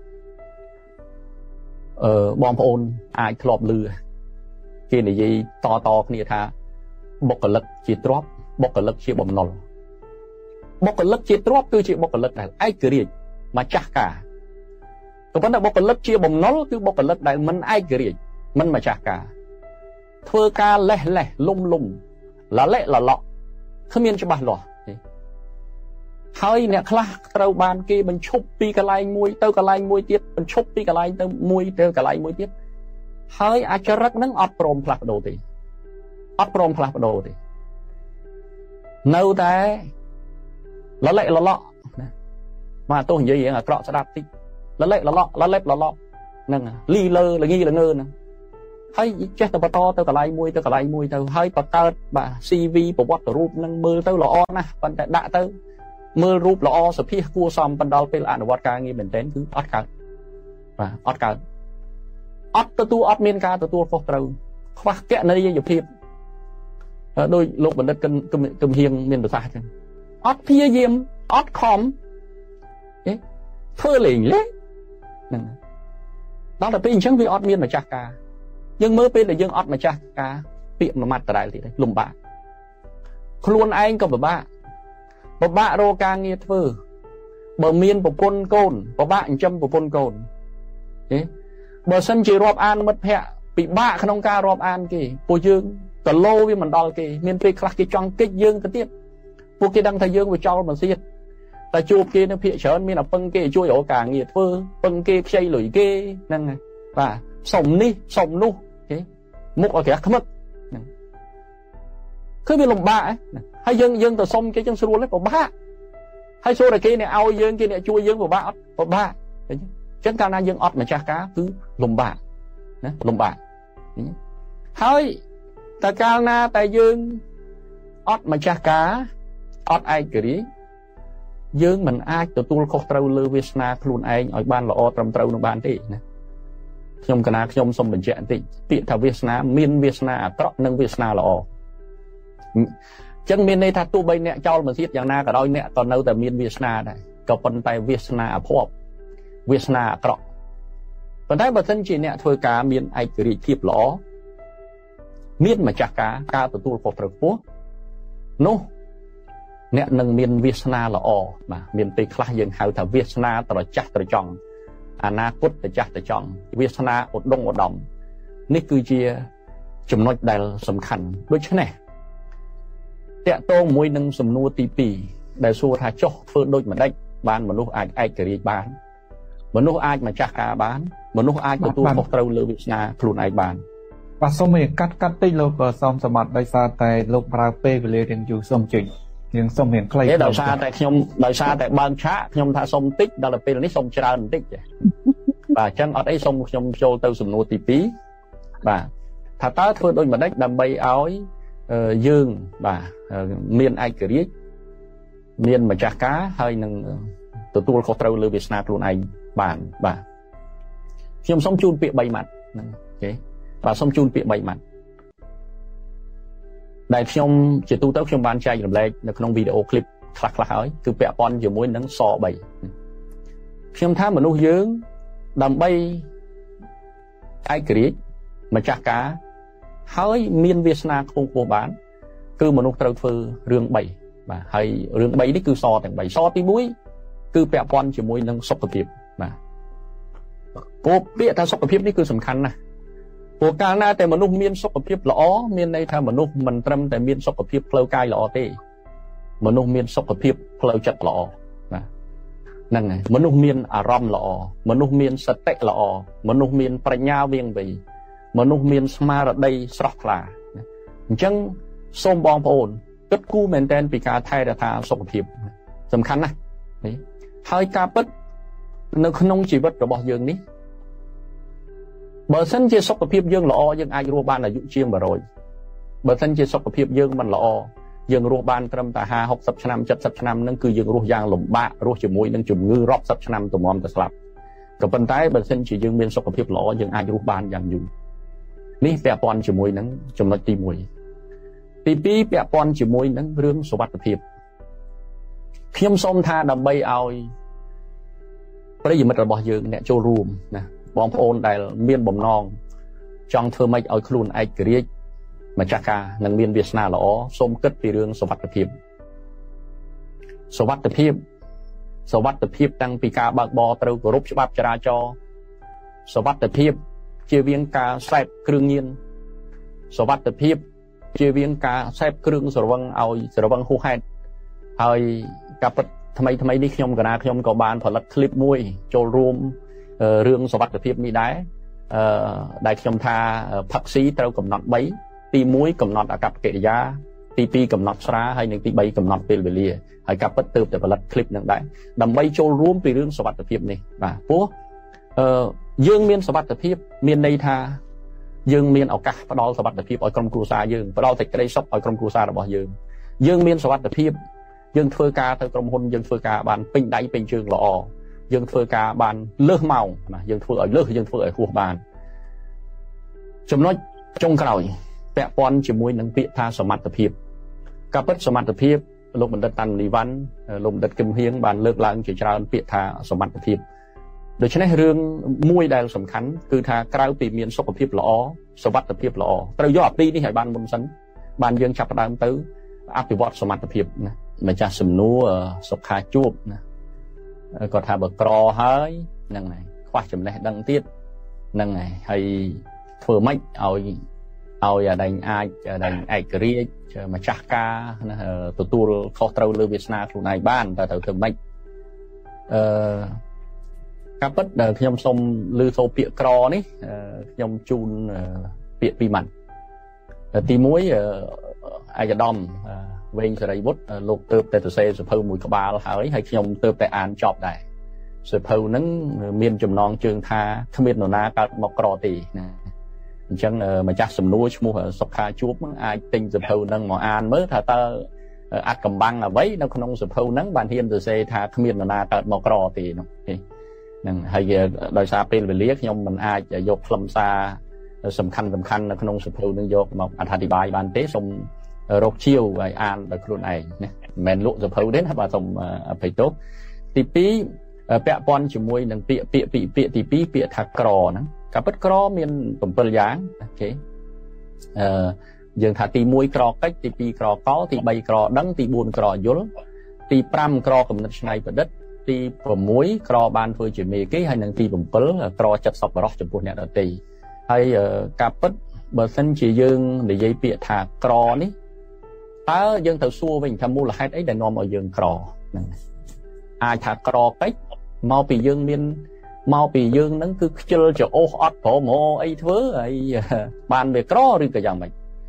អឺបងប្អូនអាចធ្លាប់ឮគេនិយាយតតគ្នាថាបុគ្គលិកជាទ្រព្យបុគ្គលិកជាបំណុលបុគ្គលិកជាទ្រព្យគឺជាបុគ្គលិកដែលឯករាជ្យម្ចាស់ការក៏ប៉ុន្តែបុគ្គលិកជាបំណុលគឺបុគ្គលិកដែលមិនឯករាជ្យមិនម្ចាស់ការធ្វើការលេះលេះលំលំលលិលលក់គ្មានច្បាស់លាស់ហើយអ្នកខ្លះត្រូវបានគេបញ្ឈប់ពីកន្លែងមួយទៅកន្លែងមួយទៀតបញ្ឈប់ពីកន្លែងទៅមួយទៅកន្លែងមួយទៀតហើយអាចរិតនឹងអត់ព្រមផ្លាស់ប្ដូរទេអត់ព្រមផ្លាស់ប្ដូរទេនៅតែលលិលលក់ណាមកទោះនិយាយរឿងអាក្រក់ស្ដាប់តិចលលិលលក់លលិលលក់ហ្នឹងលីលើល្ងីល្ងើហ្នឹងហើយចេះតែបន្តទៅកន្លែងមួយទៅកន្លែងមួយទៅហើយបង្កើតបាទ ซี វី ប្រវត្តិរូបហ្នឹងមើលទៅល្អណាស់ប៉ុន្តែដាក់ទៅមើលរូបល្អសភាគួរសមបណ្ដាលពេលអនុវត្តការងារមែនទែនគឺអត់កើតបាទអត់កើតអត់ទទួលអត់មានការទទួលខុសត្រូវខ្វះកណន័យភាពដោយលោកបណ្ឌិតគឹមហៀងមានប្រសាសន៍ចឹងអត់ព្យាយាមអត់ខំអេធ្វើលេងលេងហ្នឹងដល់តែពេលអញ្ចឹងវាអត់មានម្ចាស់ការយើងមើលពេលដែលយើងអត់ម្ចាស់ការពាក្យមួយម៉ាត់ដដែលទៀតលំបាកខ្លួនឯងក៏ពិបាកពិបាករកការងារធ្វើបើមានប្រពន្ធកូនពិបាកចិញ្ចឹមប្រពន្ធកូនទេបើសិនជារាប់អានមិត្តភ័ក្តិពិបាកក្នុងការរាប់អានគេពួកយើងកលោវាមិនដល់គេមានពេលខ្លះគេចង់កិច្ចយើងទៅទៀតពួកគេដឹងថាយើងវាចោលមកទៀតតែជួបគេនៅភាគច្រើនមានតែពឹងគេជួយរកការងារធ្វើពឹងគេខ្ចីលុយគេហ្នឹងហើយបាទសុំនេះសុំនោះទេមុខឲ្យក្រាស់ខ្មឹកហ្នឹងគឺវាលំបាកហើយយើងយើងទៅសុំគេចឹងស្រួលទេពិបាកហើយចូលតែគេអ្នកឲ្យយើងគេអ្នកជួយយើងពិបាកអត់ពិបាកអញ្ចឹងកាលណាយើងអត់ម្ចាស់ការគឺលំបាកណាលំបាកហើយតែកាលណាតែយើងអត់ម្ចាស់ការអត់ឯករាជ្យយើងមិនអាចទទួលខុសត្រូវលើវាសនាខ្លួនឯងឲ្យបានល្អត្រឹមត្រូវនោះបានទេណាខ្ញុំកណាខ្ញុំសូមបញ្ជាក់បន្តិចពាក្យថាវាសនាមានវាសនាអាក្រក់និងវាសនាល្អអញ្ចឹងមានន័យថាទោះបីអ្នកចោលមកទៀតយ៉ាងណាក៏ដោយអ្នកក៏នៅតែមានវាសនាដែរក៏ប៉ុន្តែវាសនាអភ័ព្វវាសនាអាក្រក់ប៉ុន្តែបើសិនជាអ្នកធ្វើការមានឯករាជ្យភាពល្អមានម្ចាស់ការការទទួលខុសត្រូវខ្ពស់នោះអ្នកនឹងមានវាសនាល្អបាទមានពេលខ្លះយើងហៅថាវាសនាត្រចះត្រចង់អនាគតត្រចះត្រចង់វាសនាឧត្តមឧត្តមនេះគឺជាចំណុចដែលសំខាន់ដូច្នេះតកតងមួយនឹងសំណួរទីពីរដែលសួរថាចុះធ្វើដូចម្ដេចបានមនុស្សអាចឯករាជ្យបានមនុស្សអាចម្ចាស់ការបានមនុស្សអាចទទួលខុសត្រូវលើវាសនាខ្លួនឯងបានបាទសូមឲ្យកាត់កាត់តិចលោកសូមសមត្ថដោយសារតែលោកប្រើពេលវេលារៀងយូរសូមជិញយើងសុំមានខ្លីដោយសារតែខ្ញុំដោយសារតែបើកឆាកខ្ញុំថាសុំតិចដល់ពេលនេះសុំច្រើនបន្តិចបាទអញ្ចឹងអត់អីសុំខ្ញុំចូលទៅសំណួរទីពីរបាទថាតើធ្វើដូចម្ដេចដើម្បីឲ្យយើងបាទមានឯករាជ្យមានម្ចាស់ការហើយនឹងទទួលខុសត្រូវលើវាសនាខ្លួនឯងបានបាទខ្ញុំសូមជូនពាក្យបីម៉ាត់ហ្នឹងអូខេបាទសូមជូនពាក្យបីម៉ាត់ដែលខ្ញុំជាទូទៅខ្ញុំបានចែករំលែកនៅក្នុងវីដេអូឃ្លីបខ្លះៗហើយគឺពាក់ព័ន្ធជាមួយនឹងសបីខ្ញុំថាមនុស្សយើងដើម្បីឯករាជ្យម្ចាស់ការហើយមានវាសនាខ្ពង់ខ្ពស់បានគឺមនុស្សត្រូវធ្វើរឿងបីបាទហើយរឿងបីនេះគឺសទាំងបីសទីមួយគឺពាក់ព័ន្ធជាមួយនឹងសុខភាពបាទព្រោះពាក្យថាសុខភាពនេះគឺសំខាន់ណាស់ព្រោះកាលណាតែមនុស្សមានសុខភាពល្អមានន័យថាមនុស្សមិនត្រឹមតែមានសុខភាពផ្លូវកាយល្អទេមនុស្សមានសុខភាពផ្លូវចិត្តល្អបាទហ្នឹងហើយមនុស្សមានអារម្មណ៍ល្អមនុស្សមានសតិល្អមនុស្សមានប្រាជ្ញាវាងវៃមនុស្សមានស្មារតីស្រស់ថ្លាអញ្ចឹងសូមបងប្អូនគិតគូរមែនទែនពីការថែរក្សាសុខភាពសំខាន់ណាស់ហើយការពិតនៅក្នុងជីវិតរបស់យើងនេះបើសិនជាសុខភាពយើងល្អយើងអាចរស់បានអាយុជាងone hundredបើសិនជាសុខភាពយើងមិនល្អយើងរស់បានត្រឹមតែfifty sixtyឆ្នាំseventyឆ្នាំហ្នឹងគឺយើងរស់យ៉ាងលំបាករស់ជាមួយនឹងជំងឺរាប់សិបឆ្នាំទំមទៅស្លាប់ក៏ប៉ុន្តែបើសិនជាយើងមានសុខភាពល្អយើងអាចរស់បានយ៉ាងយូរនេះពាក់ព័ន្ធជាមួយនឹងចំណុចទីoneទីtwoពាក់ព័ន្ធជាមួយនឹងរឿងសុវត្ថិភាពខ្ញុំសូមថាដើម្បីឲ្យប្រិយមិត្តរបស់យើងអ្នកចូលរួមណាបងប្អូនដែលមានបំណងចង់ធ្វើម៉េចឲ្យខ្លួនឯករាជ្យម្ចាស់ការនិងមានវាសនាល្អសូមគិតពីរឿងសុវត្ថិភាពសុវត្ថិភាពសុវត្ថិភាពតាំងពីការបើកបរត្រូវគោរពច្បាប់ចរាចរណ៍សុវត្ថិភាពជៀសវាងការសេពគ្រឿងញៀនសុវត្ថិភាពជៀសវាងការសេពគ្រឿងស្រវឹងឲ្យស្រវឹងហួសហេតុហើយការពិតថ្មីថ្មីនេះខ្ញុំកណាខ្ញុំក៏បានផលិតคลิปមួយចូលរួមរឿងសុវត្ថិភាពនេះដែរអឺដែលខ្ញុំថាផឹកស៊ីត្រូវកំណត់threeទីoneកំណត់អាកប្បកិរិយាទីtwoកំណត់ស្រាហើយនិងទីthreeកំណត់ពេលវេលាហើយការពិតទើបតែផលិតคลิปនឹងដែរដើម្បីចូលរួមពីរឿងសុវត្ថិភាពនេះបាទព្រោះអឺយើងមានសុវត្ថិភាពមានន័យថាយើងមានឱកាសផ្ដល់សុវត្ថិភាពឲ្យក្រុមគ្រួសារយើងផ្ដល់សេចក្តីសុខឲ្យក្រុមគ្រួសាររបស់យើងយើងមានសុវត្ថិភាពយើងធ្វើការទៅក្រុមហ៊ុនយើងធ្វើការបានពេញដៃពេញជើងល្អយើងធ្វើការបានលើសម៉ោងណាយើងធ្វើឲ្យលើសយើងធ្វើឲ្យហួសបានចំណុចចុងក្រោយពាក់ព័ន្ធជាមួយនឹងពាក្យថាសមត្ថភាពការពិតសមត្ថភាពលោកបណ្ឌិតតាន់នីវ៉ាន់លោកបណ្ឌិតគឹមហៀងបានលើកឡើងជាច្រើនពាក្យថាសមត្ថភាពដូច្នេះរឿងមួយដែលសំខាន់គឺថាក្រៅពីមានសុខភាពល្អសុវត្ថិភាពល្អត្រូវយកអាពីរនេះឲ្យបានមុនសិនបានយើងចាប់ផ្ដើមទៅអភិវឌ្ឍសមត្ថភាពណាម្ចាស់សំណួរសុខាជួបណាគាត់ថាបើក្រហើយហ្នឹងហើយខ្វះចំណេះដឹងទៀតហ្នឹងហើយហើយធ្វើម៉េចឲ្យឲ្យអាដែងអាចអាដែងឯករាជ្យម្ចាស់ការណាទទួលខុសត្រូវលើវាសនាខ្លួនឯងបានតើត្រូវធ្វើម៉េចអឺការពិតដែលខ្ញុំសូមលើសូពាក្យក្រនេះខ្ញុំជូនពាក្យពីរម៉ាត់ទីoneឯកឧត្តមវែងសេរីវុឌ្ឍលោកទើបតែសរសេរសៀវភៅមួយក្បាលហើយហើយខ្ញុំទើបតែអានចប់ដែរសៀវភៅហ្នឹងមានចំណងជើងថាគ្មាននរណាកើតមកក្រទេណាអញ្ចឹងម្ចាស់សំណួរឈ្មោះសុខាជួបអាចទិញសៀវភៅហ្នឹងមកអានមើលថាតើអត្ថកម្បាំងអ្វីនៅក្នុងសៀវភៅហ្នឹងបានហ៊ានសរសេរថាគ្មាននរណាកើតមកក្រទេនោះហ្នឹងហើយដោយសារពេលវេលាខ្ញុំមិនអាចយកខ្លឹមសារសំខាន់សំខាន់នៅក្នុងសៀវភៅនឹងយកមកអធិប្បាយបានទេសូមរកជាវឲ្យអានដោយខ្លួនឯងណាមិនមែនលក់សៀវភៅទេណាបាទសូមអភ័យទោសទីtwoពាក់ព័ន្ធជាមួយនឹងពាក្យពាក្យពាក្យទីtwoពាក្យថាក្រហ្នឹងការពិតក្រមានsevenយ៉ាងអូខេអឺយើងថាទីoneក្រកិច្ចទីtwoក្រកលទីthreeក្រដឹងទីfourក្រយល់ទីfiveក្រកំណត់ឆ្នៃប្រឌិតទីsixក្របានធ្វើជាមេគេហើយនឹងទីsevenក្រចិត្តសប្បុរសចំពោះអ្នកដទៃហើយការពិតបើសិនជាយើងនិយាយពាក្យថាក្រនេះតើយើងត្រូវសួរវិញថាមូលហេតុអីដែលនាំឲ្យយើងក្រហ្នឹងអាចថាក្រកិច្ចមកពីយើងមានមកពីយើងហ្នឹងគឺខ្ជិលច្រអូសអត់ព្រមអីធ្វើហើយបានវាក្រឬក៏យ៉ាងម៉េច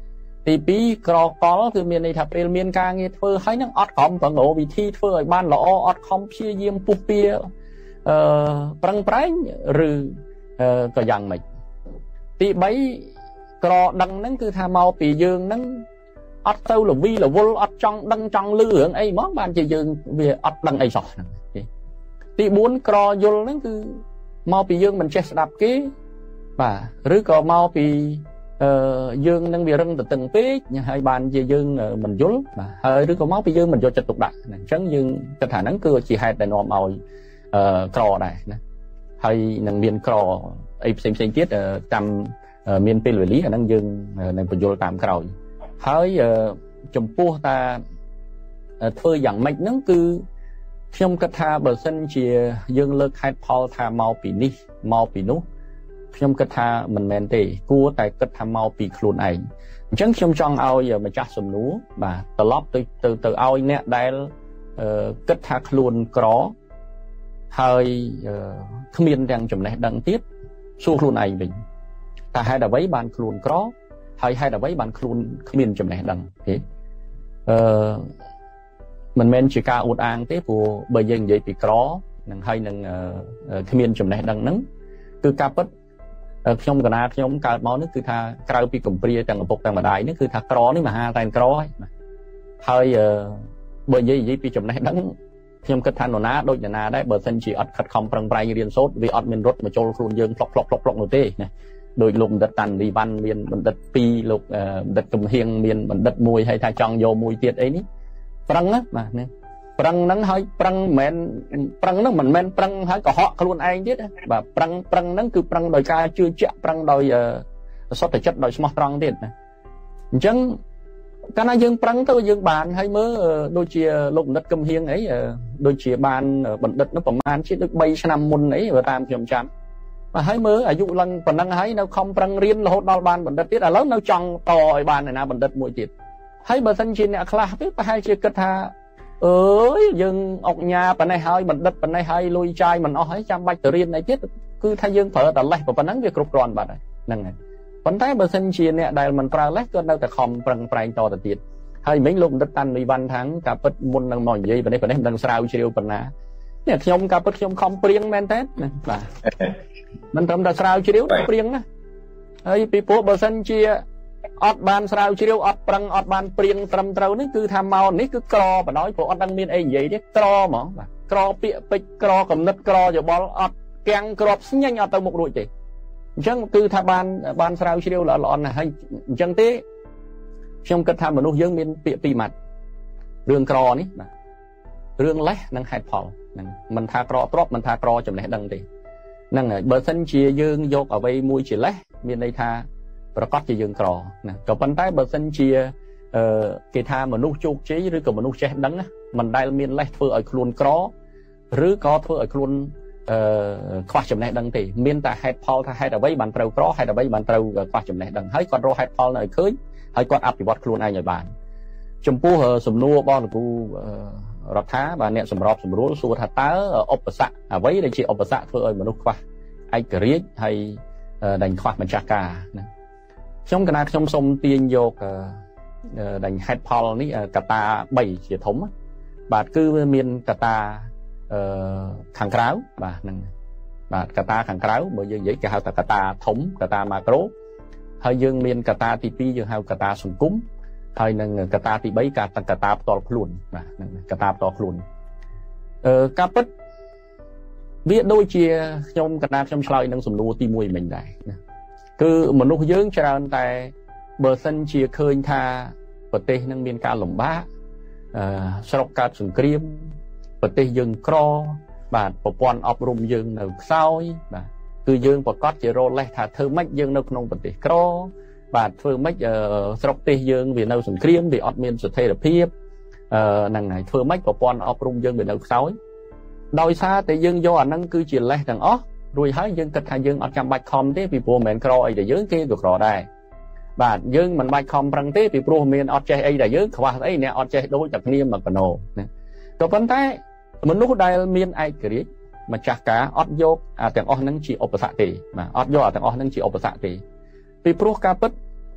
ទីពីរក្រកលគឺមានន័យថាពេលមានការងារធ្វើហើយនឹងអត់ខំប្រងោវិធីធ្វើឲ្យបានល្អអត់ខំព្យាយាមពុះពៀអឺប្រឹងប្រែងឬក៏យ៉ាងម៉េចទីបីក្រដឹងហ្នឹងគឺថាមកពីយើងហ្នឹងអត់ទៅលវីលវល់អត់ចង់ដឹងចង់លឺរឿងអីហ្មងបានជាយើងវាអត់ដឹងអីសោះហ្នឹងទីបួនក្រយល់ហ្នឹងគឺមកពីយើងមិនចេះស្ដាប់គេបាទឬក៏មកពីអឺយើងនឹងវារឹងទៅតឹងពេកហើយបានជាយើងមិនយល់បាទហើយឬក៏មកពីយើងមិនយកចិត្តទុកដាក់អញ្ចឹងយើងគិតថាហ្នឹងគឺជាហេតុដែលនាំឲ្យអឺក្រដែរណាហើយនឹងមានក្រអីផ្សេងផ្សេងទៀតតាមមានពេលវេលាអាហ្នឹងយើងនឹងបញ្យល់តាមក្រោយហើយចំពោះតាធ្វើយ៉ាងម៉េចហ្នឹងគឺខ្ញុំគិតថាបើសិនជាយើងលើកហេតុផលថាមកពីនេះមកពីនោះខ្ញុំគិតថាមិនមែនទេគួរតែគិតថាមកពីខ្លួនឯងអញ្ចឹងខ្ញុំចង់ឲ្យម្ចាស់សំណួរបាទត្រឡប់ទៅទៅទៅឲ្យអ្នកដែលគិតថាខ្លួនក្រហើយគ្មានទាំងចំណេះដឹងទៀតសួរខ្លួនឯងវិញតើហេតុអ្វីបានខ្លួនក្រហើយហេតុអ្វីបានខ្លួនគ្មានចំណេះដឹងទេអឺមិនមែនជាការអួតអាងទេព្រោះបើយើងនិយាយពីក្រនឹងហើយនឹងគ្មានចំណេះដឹងហ្នឹងគឺការពិតខ្ញុំកណាខ្ញុំកើតមកនេះគឺថាក្រៅពីកំព្រាទាំងឪពុកទាំងម្ដាយនេះគឺថាក្រនេះមហាតែនក្រហើយហើយបើនិយាយនិយាយពីចំណេះដឹងខ្ញុំគិតថានរណាដូចនរណាដែរបើសិនជាអត់ខិតខំប្រឹងប្រែងរៀនសូត្រវាអត់មានរត់មកចូលខ្លួនយើងផ្លុកផ្លុកផ្លុកផ្លុកនោះទេណាដោយលោកបណ្ឌិតតាន់លីវ៉ាន់មានបណ្ឌិតពីរលោកបណ្ឌិតកំហៀងមានបណ្ឌិតមួយហើយថាចង់យកមួយទៀតអីនេះប្រឹងណាបាទនេះប្រឹងហ្នឹងហើយប្រឹងមិនមែនប្រឹងហ្នឹងមិនមែនប្រឹងហើយកុហកខ្លួនឯងទៀតបាទប្រឹងប្រឹងហ្នឹងគឺប្រឹងដោយការជឿជាក់ប្រឹងដោយសុទ្ធចិត្តដោយស្មោះត្រង់ទៀតណាអញ្ចឹងកាលណាយើងប្រឹងទៅយើងបានហើយមើលដូចជាលោកបណ្ឌិតកំហៀងអីដូចជាបានបណ្ឌិតនោះប្រហែលជាដូចបីឆ្នាំមុនអីបើតាមខ្ញុំចាំបាទហើយមើលអាយុឡើងប៉ុណ្ណឹងហើយនៅខំប្រឹងរៀនរហូតដល់បានបណ្ឌិតទៀតឥឡូវនៅចង់តឲ្យបានឯណាបណ្ឌិតមួយទៀតហើយបើសិនជាអ្នកខ្លះទេប្រហែលជាគិតថាអើយយើងអុកញ៉ាប៉ុណ្ណេះហើយបណ្ឌិតប៉ុណ្ណេះហើយលុយចាយមិនអស់ហើយចាំបាច់ទៅរៀនអីទៀតគឺថាយើងប្រើតែលេសប៉ុណ្ណឹងវាគ្រប់គ្រាន់បាត់ហើយហ្នឹងហើយប៉ុន្តែបើសិនជាអ្នកដែលមិនប្រើលេសក៏នៅតែខំប្រឹងប្រែងតទៅទៀតហើយមិញលោកបណ្ឌិតតាន់លីវ៉ាន់ថាងការពិតមុននឹងមកនិយាយប៉ុណ្ណេះប៉ុណ្ណេះមិនដឹងស្រាវជ្រាវប៉ុណ្ណានេះខ្ញុំការពិតខ្ញុំខំព្រៀងមែនតើណាបាទមិនត្រឹមតែស្រាវជ្រាវព្រៀងណាហើយពីព្រោះបើសិនជាអត់បានស្រាវជ្រាវអត់ប្រឹងអត់បានព្រៀងត្រឹមត្រូវនេះគឺថាមកនេះគឺក្របបណ្ដោយព្រោះអត់ដឹងមានអីនិយាយទេក្របហ្មងបាទក្របពាក្យពេចន៍ក្របកំណត់ក្របយោបល់អត់គាំងក្របស្ញែងអត់ទៅមុខរួចទេអញ្ចឹងគឺថាបានបានស្រាវជ្រាវល្អល្អណាស់ហើយអញ្ចឹងទេខ្ញុំគិតថាមនុស្សយើងមានពាក្យពីរម៉ាត់រឿងក្រនេះបាទរឿងលេសនិងហេតុផលហ្នឹងមិនថាក្រទ្របមិនថាក្រចំណេះដឹងទេហ្នឹងហើយបើសិនជាយើងយកអ្វីមួយជាលេសមានន័យថាប្រកាសជាយើងក្រណាក៏ប៉ុន្តែបើសិនជាអឺគេថាមនុស្សជោគជ័យឬក៏មនុស្សចេះដឹងមិនដែលមានលេសធ្វើឲ្យខ្លួនក្រឬក៏ធ្វើឲ្យខ្លួនអឺខ្វះចំណេះដឹងទេមានតែហេតុផលថាហេតុអ្វីបានត្រូវក្រហេតុអ្វីបានត្រូវខ្វះចំណេះដឹងហើយគាត់រកហេតុផលនៅឲ្យឃើញហើយគាត់អភិវឌ្ឍខ្លួនឯងឲ្យបានចំពោះសំណួរបងលោកគ្រូរដ្ឋាបាទអ្នកសម្របសម្រួលសួរថាតើឧបសគ្គអ្វីដែលជាឧបសគ្គធ្វើឲ្យមនុស្សខ្វះឯករាជ្យហើយដែលខ្វះម្ចាស់ការណាខ្ញុំកណាខ្ញុំសូមទាញយកដែលហេតុផលនេះកត្តាបីជាធំបាទគឺវាមានកត្តាអឺខាងក្រៅបាទហ្នឹងបាទកត្តាខាងក្រៅបើយើងនិយាយគេហៅថាកត្តាធំកត្តាម៉ាក្រូហើយយើងមានកត្តាទីពីរយើងហៅកត្តាសង្គមហើយនឹងកត្តាទីបីកត្តាកត្តាផ្ទាល់ខ្លួនបាទហ្នឹងកត្តាផ្ទាល់ខ្លួនអឺការពិតវាដូចជាខ្ញុំកណាខ្ញុំឆ្លើយនឹងសំណួរទីមួយមិញដែរណាគឺមនុស្សយើងច្រើនតែបើសិនជាឃើញថាប្រទេសនឹងមានការលំបាកអឺស្រុកកើតសង្គ្រាមប្រទេសយើងក្របាទប្រព័ន្ធអប់រំយើងនៅខ្សោយបាទគឺយើងប្រកាសជារលេសថាធ្វើម៉េចយើងនៅក្នុងប្រទេសក្របាទធ្វើម៉េចស្រុកទេសយើងវានៅសង្គ្រាមវាអត់មានស្ថិរភាពអឺហ្នឹងហើយធ្វើម៉េចប្រព័ន្ធអប់រំយើងវានៅខ្សោយដោយសារតែយើងយកអាហ្នឹងគឺជាលេសទាំងអស់រួចហើយយើងគិតថាយើងអត់ចាំបាច់ខំទេពីព្រោះមិនមែនក្រអីតែយើងគេក៏ក្រដែរបាទយើងមិនបាច់ខំប្រឹងទេពីព្រោះមានអត់ចេះអីតែយើងខ្វះអីអ្នកអត់ចេះដូចតែគ្នាមកកណោណាក៏ប៉ុន្តែមនុស្សដែលមានឯករាជ្យម្ចាស់ការអត់យកអាទាំងអស់ហ្នឹងជាឧបសគ្គទេបាទអត់យកអាទាំងអស់ហ្នឹងជាឧបសគ្គទេពីព្រោះការពិត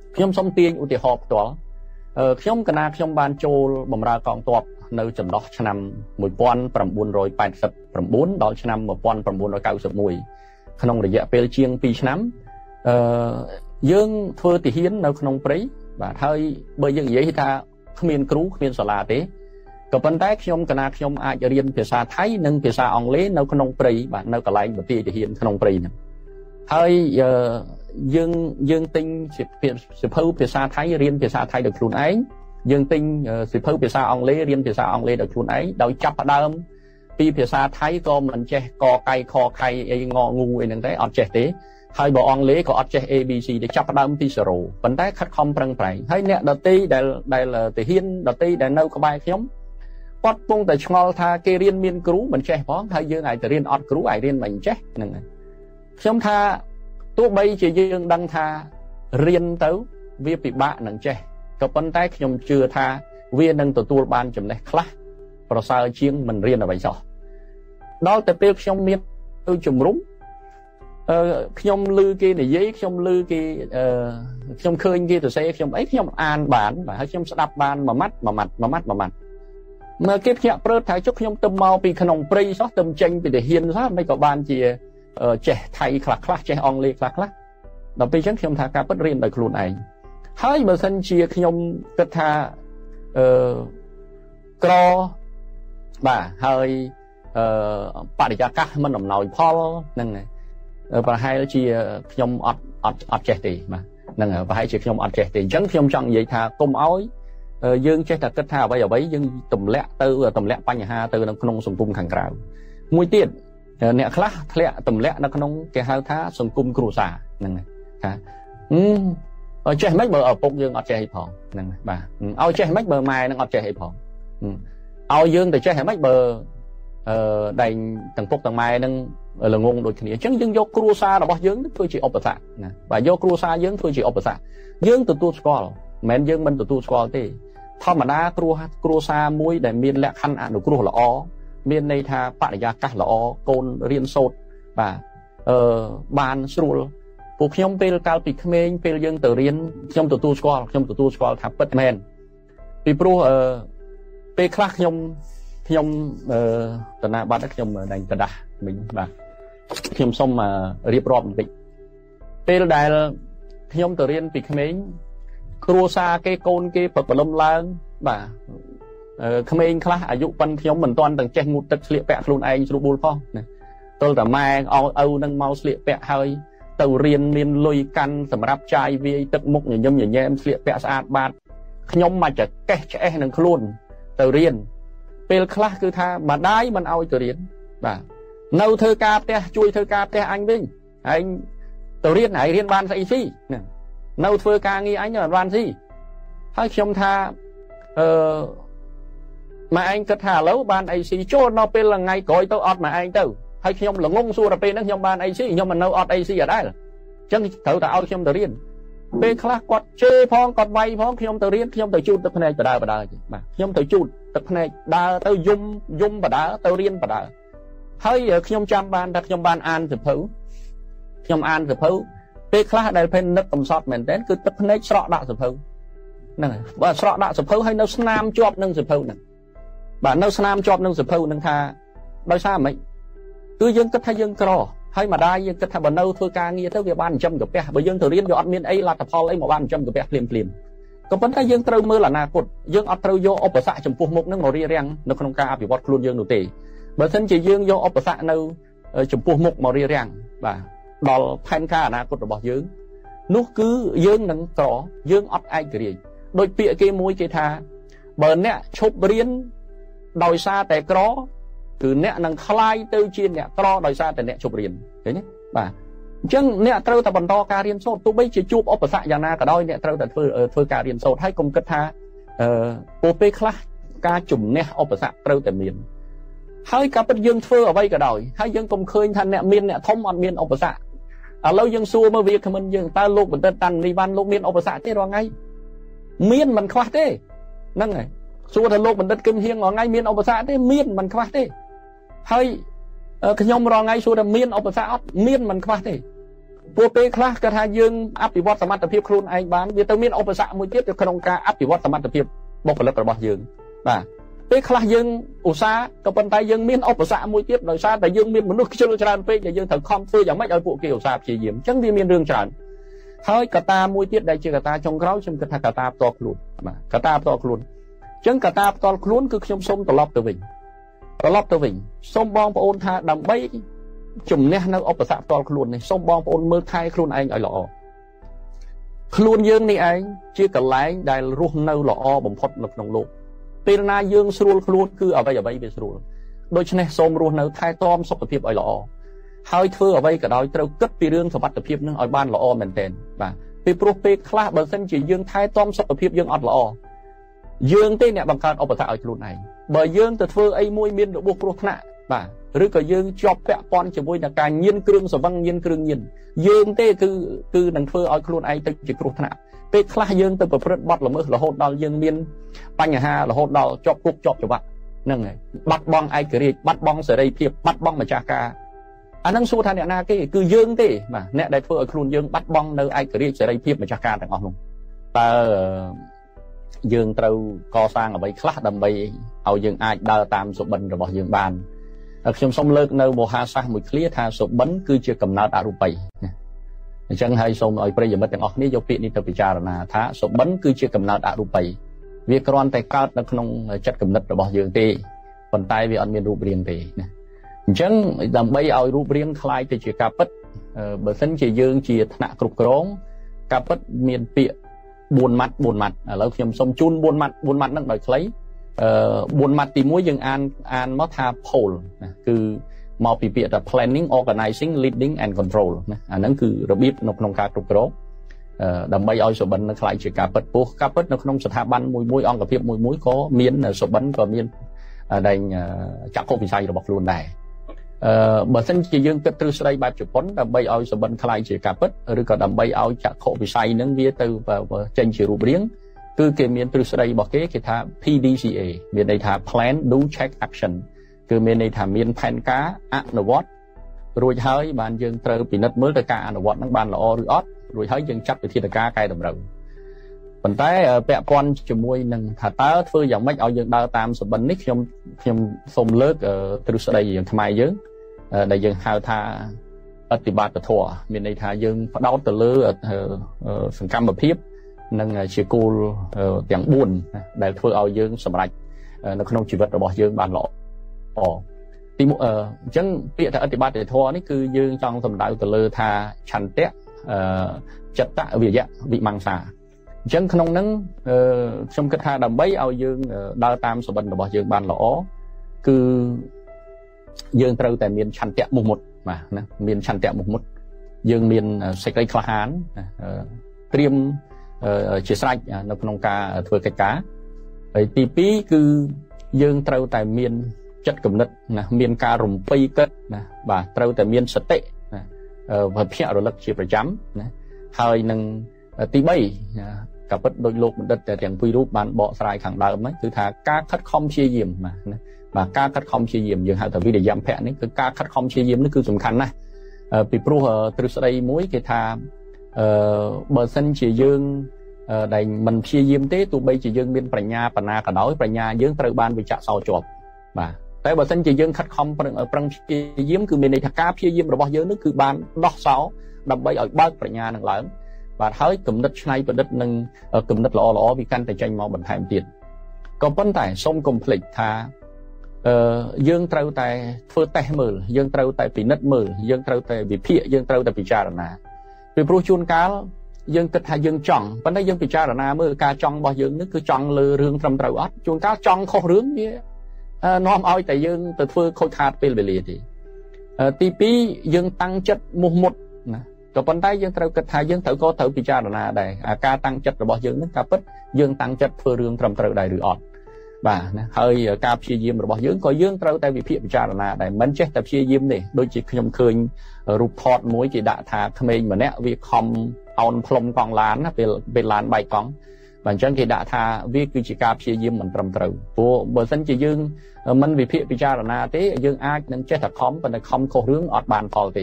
ខ្ញុំសូមទាញឧទាហរណ៍ផ្ទាល់ខ្ញុំកណាខ្ញុំបានចូលបម្រើកងទ័ពនៅចន្លោះឆ្នាំmột nghìn chín trăm tám mươi chínដល់ឆ្នាំmột nghìn chín trăm chín mươi mốtក្នុងរយៈពេលជាងពីរឆ្នាំអឺយើងធ្វើទាហាននៅក្នុងព្រៃបាទហើយបើយើងនិយាយថាគ្មានគ្រូគ្មានសាលាទេក៏ប៉ុន្តែខ្ញុំកណាខ្ញុំអាចរៀនភាសាថៃនិងភាសាអង់គ្លេសនៅក្នុងព្រៃបាទនៅកន្លែងបន្ទាយទាហានក្នុងព្រៃហ្នឹងហើយយើងយើងទិញសៀវភៅភាសាថៃរៀនភាសាថៃដោយខ្លួនឯងយើងទិញសៀវភៅភាសាអង់គ្លេសរៀនភាសាអង់គ្លេសដោយខ្លួនឯងដោយចាប់ផ្ដើមពីភាសាថៃក៏មិនចេះកកៃខខៃអីងងូអីហ្នឹងទេអត់ចេះទេហើយបើអង់គ្លេសក៏អត់ចេះ A B C ទេចាប់ផ្ដើមពីゼロប៉ុន្តែខិតខំប្រឹងប្រែងហើយអ្នកដទៃដែលដែលទាហានដទៃដែលនៅក្បែរខ្ញុំគាត់ពងតែឆ្ងល់ថាគេរៀនមានគ្រូមិនចេះផងហើយយើងអាចទៅរៀនអត់គ្រូអាចរៀនមិនចេះហ្នឹងហើយខ្ញុំថាទោះបីជាយើងដឹងថារៀនទៅវាពិបាកនឹងចេះក៏ប៉ុន្តែខ្ញុំជឿថាវានឹងទទួលបានចំណេះខ្លះប្រសើរជាងមិនរៀនអ្វីសោះដល់តែពេលខ្ញុំមានទៅជំរុំអឺខ្ញុំឮគេនិយាយខ្ញុំឮគេអឺខ្ញុំឃើញគេសរសេរខ្ញុំអីខ្ញុំអានបានបាទហើយខ្ញុំស្ដាប់បានមួយម៉ាត់មួយម៉ាត់មួយម៉ាត់មួយម៉ាត់មើលគេភ្ញាក់ព្រឺថាចុះខ្ញុំទៅមកពីក្នុងព្រៃសោះទៅចេញពីទាហានសោះមិនក៏បានជាចេះថៃខ្លះខ្លះចេះអង់គ្លេសខ្លះខ្លះដល់ពេលអញ្ចឹងខ្ញុំថាការពិតរៀនដោយខ្លួនឯងហើយបើសិនជាខ្ញុំគិតថាអឺក្របាទហើយអឺបរិយាកាសមិនអំណោយផលហ្នឹងហើយប្រហែលជាខ្ញុំអត់អត់អត់ចេះទេបាទហ្នឹងហើយប្រហែលជាខ្ញុំអត់ចេះទេអញ្ចឹងខ្ញុំចង់និយាយថាកុំឲ្យយើងចេះតែគិតថាអ្វីអ្វីយើងទម្លាក់ទៅទម្លាក់បញ្ហាទៅនៅក្នុងសង្គមខាងក្រៅមួយទៀតអ្នកខ្លះធ្លាក់ទម្លាក់នៅក្នុងគេហៅថាសង្គមគ្រួសារហ្នឹងហើយថាអឺចេះមិនបើឪពុកយើងអត់ចេះអីផងហ្នឹងបាទឲ្យចេះមិនបើម៉ែនឹងអត់ចេះអីផងឲ្យយើងទៅចេះមិនបើអឺដែងទាំងពុកទាំងម៉ែនឹងល្ងងដូចគ្នាអញ្ចឹងយើងយកគ្រួសាររបស់យើងធ្វើជាឧបសគ្គណាបាទយកគ្រួសារយើងធ្វើជាឧបសគ្គយើងទទួលស្គាល់មិនមែនយើងមិនទទួលស្គាល់ទេធម្មតាគ្រួគ្រួសារមួយដែលមានលក្ខខណ្ឌអនុគ្រោះល្អមានន័យថាបរិយាកាសល្អកូនរៀនសូត្របាទអឺបានស្រួលពួកខ្ញុំពេលកាលពីក្មេងពេលយើងទៅរៀនខ្ញុំទទួលស្គាល់ខ្ញុំទទួលស្គាល់ថាពិតមែនពីព្រោះអឺពេលខ្លះខ្ញុំខ្ញុំអឺតាណាបាត់ខ្ញុំដេញกระดาษមិញបាទខ្ញុំសូមរៀបរាប់បន្តិចពេលដែលខ្ញុំទៅរៀនពីក្មេងគ្រួសារគេកូនគេប្រព្រឹត្តឡើងបាទក្មេងខ្លះអាយុប៉ុនខ្ញុំមិនទាន់ទាំងចេះងូតទឹកស្លៀកពាក់ខ្លួនឯងស្រួលបួលផងណាទល់តែម៉ែឪនឹងមកស្លៀកពាក់ហើយទៅរៀនមានលុយកាន់សម្រាប់ចាយវាយទឹកមុខញញឹមញញែមស្លៀកពាក់ស្អាតបាតខ្ញុំមកចកេះឆ្អេះនឹងខ្លួនទៅរៀនពេលខ្លះគឺថាម្ដាយមិនអោយទៅរៀនបាទនៅធ្វើការផ្ទះជួយធ្វើការផ្ទះអញវិញឯងទៅរៀនហើយរៀនបានស្អីស៊ីនៅធ្វើការងារអញមិនបានស៊ីហើយខ្ញុំថាអឺម៉ែឯងគិតថាឥឡូវបានអីស៊ីចូលដល់ពេលថ្ងៃក្រោយទៅអត់ម៉ែឯងទៅហើយខ្ញុំល្ងងសួរដល់ពេលហ្នឹងខ្ញុំបានអីស៊ីខ្ញុំមិននៅអត់អីស៊ីអត់ដែរអញ្ចឹងត្រូវតែឲ្យខ្ញុំទៅរៀនពេលខ្លះគាត់ជេរផងគាត់វាយផងខ្ញុំទៅរៀនខ្ញុំទៅជូតទឹកភ្នែកបដើបដើបាទខ្ញុំទៅជូតទឹកភ្នែកដើរទៅយំយំបដើទៅរៀនបដើហើយខ្ញុំចាំបានថាខ្ញុំបានអានសៀវភៅខ្ញុំអានសៀវភៅពេលខ្លះដែលពេលនឹកកំសត់មែនតើគឺទឹកភ្នែកស្រក់ដាក់សៀវភៅហ្នឹងហើយបើស្រក់ដាក់សៀវភៅហើយនៅស្នាមជាប់នឹងសៀវភៅហ្នឹងបាទនៅស្នាមជាប់នឹងសៀវភៅហ្នឹងថាដោយសារម៉េចគឺយើងគិតថាយើងក្រហើយម្ដាយយើងគិតថាបើនៅធ្វើការងារទៅវាបានចិញ្ចឹមកាពះបើយើងទៅរៀនវាអត់មានអីលទ្ធផលអីមកបានចិញ្ចឹមកាពះភ្លាមភ្លាមក៏ប៉ុន្តែយើងត្រូវមើលអនាគតយើងអត់ត្រូវយកឧបសគ្គចំពោះមុខហ្នឹងមករារាំងនៅក្នុងការអភិវឌ្ឍខ្លួនយើងនោះទេបើមិនជាយើងយកឧបសគ្គនៅចំពោះមុខមករារាំងបាទដល់ផែនការអនាគតរបស់យើងនោះគឺយើងនឹងក្រយើងអត់ឯករាជ្យដោយពាក្យគេមួយគេថាបើអ្នកឈប់រៀនដោយសារតែក្រគឺអ្នកនឹងคล้ายទៅជាអ្នកក្រដោយសារតែអ្នកជប់រៀនឃើញទេបាទអញ្ចឹងអ្នកត្រូវតែបន្តការរៀនសូត្រទោះបីជាជួបឧបសគ្គយ៉ាងណាក៏ដោយអ្នកត្រូវតែធ្វើធ្វើការរៀនសូត្រហើយកុំគិតថាអឺពួកពេលខ្លះការជំនះឧបសគ្គត្រូវតែមានហើយការពិតយើងធ្វើអ្វីក៏ដោយហើយយើងកុំឃើញថាអ្នកមានអ្នកធំអត់មានឧបសគ្គឥឡូវយើងសួរមើលវាគ្មិនយើងតើលោកបណ្ឌិតតាន់នីវ៉ាន់លោកមានឧបសគ្គទេរាល់ថ្ងៃមានមិនខ្វះទេហ្នឹងហើយសួរថាលោកបណ្ឌិតគឹមហៀងរាល់ថ្ងៃមានឧបសគ្គទេមានមិនខ្វះទេហើយខ្ញុំរាល់ថ្ងៃសួរថាមានឧបសគ្គអត់មានមិនខ្វះទេពួកពេលខ្លះគាត់ថាយើងអភិវឌ្ឍសមត្ថភាពខ្លួនឯងបានវាទៅមានឧបសគ្គមួយទៀតទៅក្នុងការអភិវឌ្ឍសមត្ថភាពបុគ្គលិករបស់យើងបាទពេលខ្លះយើងឧស្សាហ៍ក៏ប៉ុន្តែយើងមានឧបសគ្គមួយទៀតដោយសារតែយើងមានមនុស្សខ្ជិលច្រើនពេកដែលយើងត្រូវខំធ្វើយ៉ាងម៉េចឲ្យពួកគេឧស្សាហ៍ព្យាយាមអញ្ចឹងវាមានរឿងច្រើនហើយកត្តាមួយទៀតដែលជាកត្តាចុងក្រោយខ្ញុំគិតថាកត្តាផ្ទាល់ខ្លួនបាទកត្តាផ្ទាល់ខ្លួនអញ្ចឹងកត្តាផ្ទាល់ខ្លួនគឺខ្ញុំសូមត្រឡប់ទៅវិញត្រឡប់ទៅវិញសូមបងប្អូនថាដើម្បីជំនះនៅឧបសគ្គផ្ទាល់ខ្លួននេះសូមបងប្អូនមើលថែខ្លួនឯងឲ្យល្អខ្លួនយើងនេះឯងជាកន្លែងដែលរស់នៅល្អបំផុតនៅក្នុងលោកពេលណាយើងស្រួលខ្លួនគឺអ្វីអ្វីវាស្រួលដូច្នេះសូមរស់នៅថែទាំសុខភាពឲ្យល្អហើយធ្វើអ្វីក៏ដោយត្រូវគិតពីរឿងសុខភាពនឹងឲ្យបានល្អមែនទែនបាទពីព្រោះពេលខ្លះបើសិនជាយើងថែទាំសុខភាពយើងអត់ល្អយើងទេអ្នកបង្កើតឧបសគ្គឲ្យខ្លួនឯងបើយើងទៅធ្វើអីមួយមានរបួសគ្រោះថ្នាក់បាទឬក៏យើងជាប់ពាក់ព័ន្ធជាមួយនឹងការញៀនគ្រឿងសង្វឹងញៀនគ្រឿងញៀនយើងទេគឺគឺនឹងធ្វើឲ្យខ្លួនឯងទៅជាគ្រោះថ្នាក់ពេលខ្លះយើងទៅប្រព្រឹត្តបទល្មើសរហូតដល់យើងមានបញ្ហារហូតដល់ជាប់គុកជាប់ច្បាប់ហ្នឹងហើយបាត់បង់ឯករាជ្យបាត់បង់សេរីភាពបាត់បង់ម្ចាស់ការអាហ្នឹងសួរថាអ្នកណាគេគឺយើងទេបាទអ្នកដែលធ្វើឲ្យខ្លួនយើងបាត់បង់នៅឯករាជ្យសេរីភាពម្ចាស់ការទាំងអស់នោះតើយើងត្រូវកសាងអ្វីខ្លះដើម្បីឲ្យយើងអាចដើរតាមសុបិនរបស់យើងបានខ្ញុំសូមលើកនៅមហាសាស្ត្រមួយឃ្លាថាសុបិនគឺជាកំណើតអរូបីអញ្ចឹងហើយសូមឲ្យប្រិយមិត្តទាំងអស់គ្នាយកពាក្យនេះទៅពិចារណាថាសុបិនគឺជាកំណើតអរូបីវាគ្រាន់តែកើតនៅក្នុងចិត្តគំនិតរបស់យើងទេប៉ុន្តែវាអត់មានរូបរាងទេណាអញ្ចឹងដើម្បីឲ្យរូបរាងคล้ายទៅជាការពិតបើសិនជាយើងជាថ្នាក់គ្រប់គ្រងការពិតមានពាក្យបួនម៉ាត់បួនម៉ាត់ឥឡូវខ្ញុំសូមជូនបួនម៉ាត់បួនម៉ាត់ហ្នឹងដោយខ្លីអឺបួនម៉ាត់ទីមួយយើងអានអានមកថា pole ណាគឺមកពីពាក្យថា planning organizing leading and control ណាអាហ្នឹងគឺរបៀបនៅក្នុងការគ្រប់គ្រងអឺដើម្បីឲ្យសុបិននៅខ្លាយជាការពិតពោះការពិតនៅក្នុងស្ថាប័នមួយមួយអង្គភាពមួយមួយក៏មានសុបិនក៏មានដែលចក្ខុវិស័យរបស់ខ្លួនដែរអឺបើសិនជាយើងគិតទ្រឹស្ដីបែបជប៉ុនដើម្បីឲ្យសុបិនខ្លាយជាការពិតឬក៏ដើម្បីឲ្យចក្ខុវិស័យហ្នឹងវាទៅចេញជារូបរាងគឺគេមានទ្រឹស្ដីរបស់គេគេថា P D C A មានន័យថា Plan Do Check Action គឺមានន័យថាមានផែនការអនុវត្តរួចហើយបានយើងត្រូវពិនិត្យមើលទៅការអនុវត្តហ្នឹងបានល្អឬអត់រួចហើយយើងចាត់វិធានការកែតម្រូវប៉ុន្តែពាក់ព័ន្ធជាមួយនឹងថាតើធ្វើយ៉ាងម៉េចឲ្យយើងដើរតាមសុបិននេះខ្ញុំខ្ញុំសូមលើកទ្រឹស្ដីយើងខ្មែរយើងដែលយើងហៅថាអតិបត្តិធម៌មានន័យថាយើងផ្ដោតទៅលើសកម្មភាពនិងជាគោលទាំងបួនដែលធ្វើឲ្យយើងសម្រេចនៅក្នុងជីវិតរបស់យើងបានល្អទីអញ្ចឹងពាក្យថាអតិបត្តិធម៌នេះគឺយើងចង់សំដៅទៅលើថាឆន្ទៈចិត្តវិរិយៈវិមង្សាអញ្ចឹងក្នុងហ្នឹងខ្ញុំគិតថាដើម្បីឲ្យយើងដើរតាមសុបិនរបស់យើងបានល្អគឺយើងត្រូវតែមានឆន្ទៈមុះមុតបាទណាមានឆន្ទៈមុះមុតយើងមានសេចក្តីក្លាហានត្រៀមជាស្រេចនៅក្នុងការធ្វើកិច្ចការហើយទីពីរគឺយើងត្រូវតែមានចិត្តគំនិតណាមានការរំពៃគិតណាបាទត្រូវតែមានសតិណាវិភាគរលឹកជាប្រចាំណាហើយនឹងទីបីក៏ពិតដោយលោកបណ្ឌិតទាំងពីររូបបានបកស្រាយខាងដើមហ្នឹងគឺថាការខិតខំព្យាយាមបាទណាបាទការខិតខំព្យាយាមយើងហៅថាវិរិយមភៈនេះគឺការខិតខំព្យាយាមនេះគឺសំខាន់ណាស់ពីព្រោះទ្រឹស្ដីមួយគេថាអឺបើសិនជាយើងដែលមិនព្យាយាមទេទោះបីជាយើងមានប្រាជ្ញាបណ្ណាក៏ដោយប្រាជ្ញាយើងត្រូវបានវិចាក់សោជាប់បាទតែបើសិនជាយើងខិតខំប្រឹងប្រឹងព្យាយាមគឺមានន័យថាការព្យាយាមរបស់យើងនោះគឺបានដោះសោដើម្បីឲ្យបើកប្រាជ្ញានឹងឡើងបាទហើយគំនិតច្នៃប្រឌិតនិងគំនិតល្អល្អវាកាន់តែចេញមកបន្ថែមទៀតក៏ប៉ុន្តែសូមកុំភ្លេចថាអឺយើងត្រូវតែធ្វើតេស្តមើលយើងត្រូវតែពិនិត្យមើលយើងត្រូវតែវិភាគយើងត្រូវតែពិចារណាពីព្រោះជួនកាលយើងគិតថាយើងចង់ប៉ុន្តែយើងពិចារណាមើលការចង់របស់យើងនេះគឺចង់លើរឿងត្រឹមត្រូវអត់ជួនកាលចង់ខុសរឿងវានាំឲ្យតែយើងទៅធ្វើខូចខាតពេលវេលាទេទីពីរយើងតាំងចិត្តមុះមុតណាក៏ប៉ុន្តែយើងត្រូវគិតថាយើងត្រូវក៏ត្រូវពិចារណាដែរការតាំងចិត្តរបស់យើងនេះការពិតយើងតាំងចិត្តធ្វើរឿងត្រឹមត្រូវដែរឬអត់បាទណាហើយការព្យាយាមរបស់យើងក៏យើងត្រូវតែវិភាគពិចារណាដែរមិនចេះតែព្យាយាមនេះដូចជាខ្ញុំឃើញរូបថតមួយគេដាក់ថាក្មេងម្នាក់វាខំអោនផ្លុំកង់ឡានណាពេលពេលឡានបែកកង់បាទអញ្ចឹងគេដាក់ថាវាគឺជាការព្យាយាមមិនត្រឹមត្រូវព្រោះបើសិនជាយើងមិនវិភាគពិចារណាទេយើងអាចនឹងចេះតែខំប៉ុន្តែខំខុសរឿងអត់បានផលទេ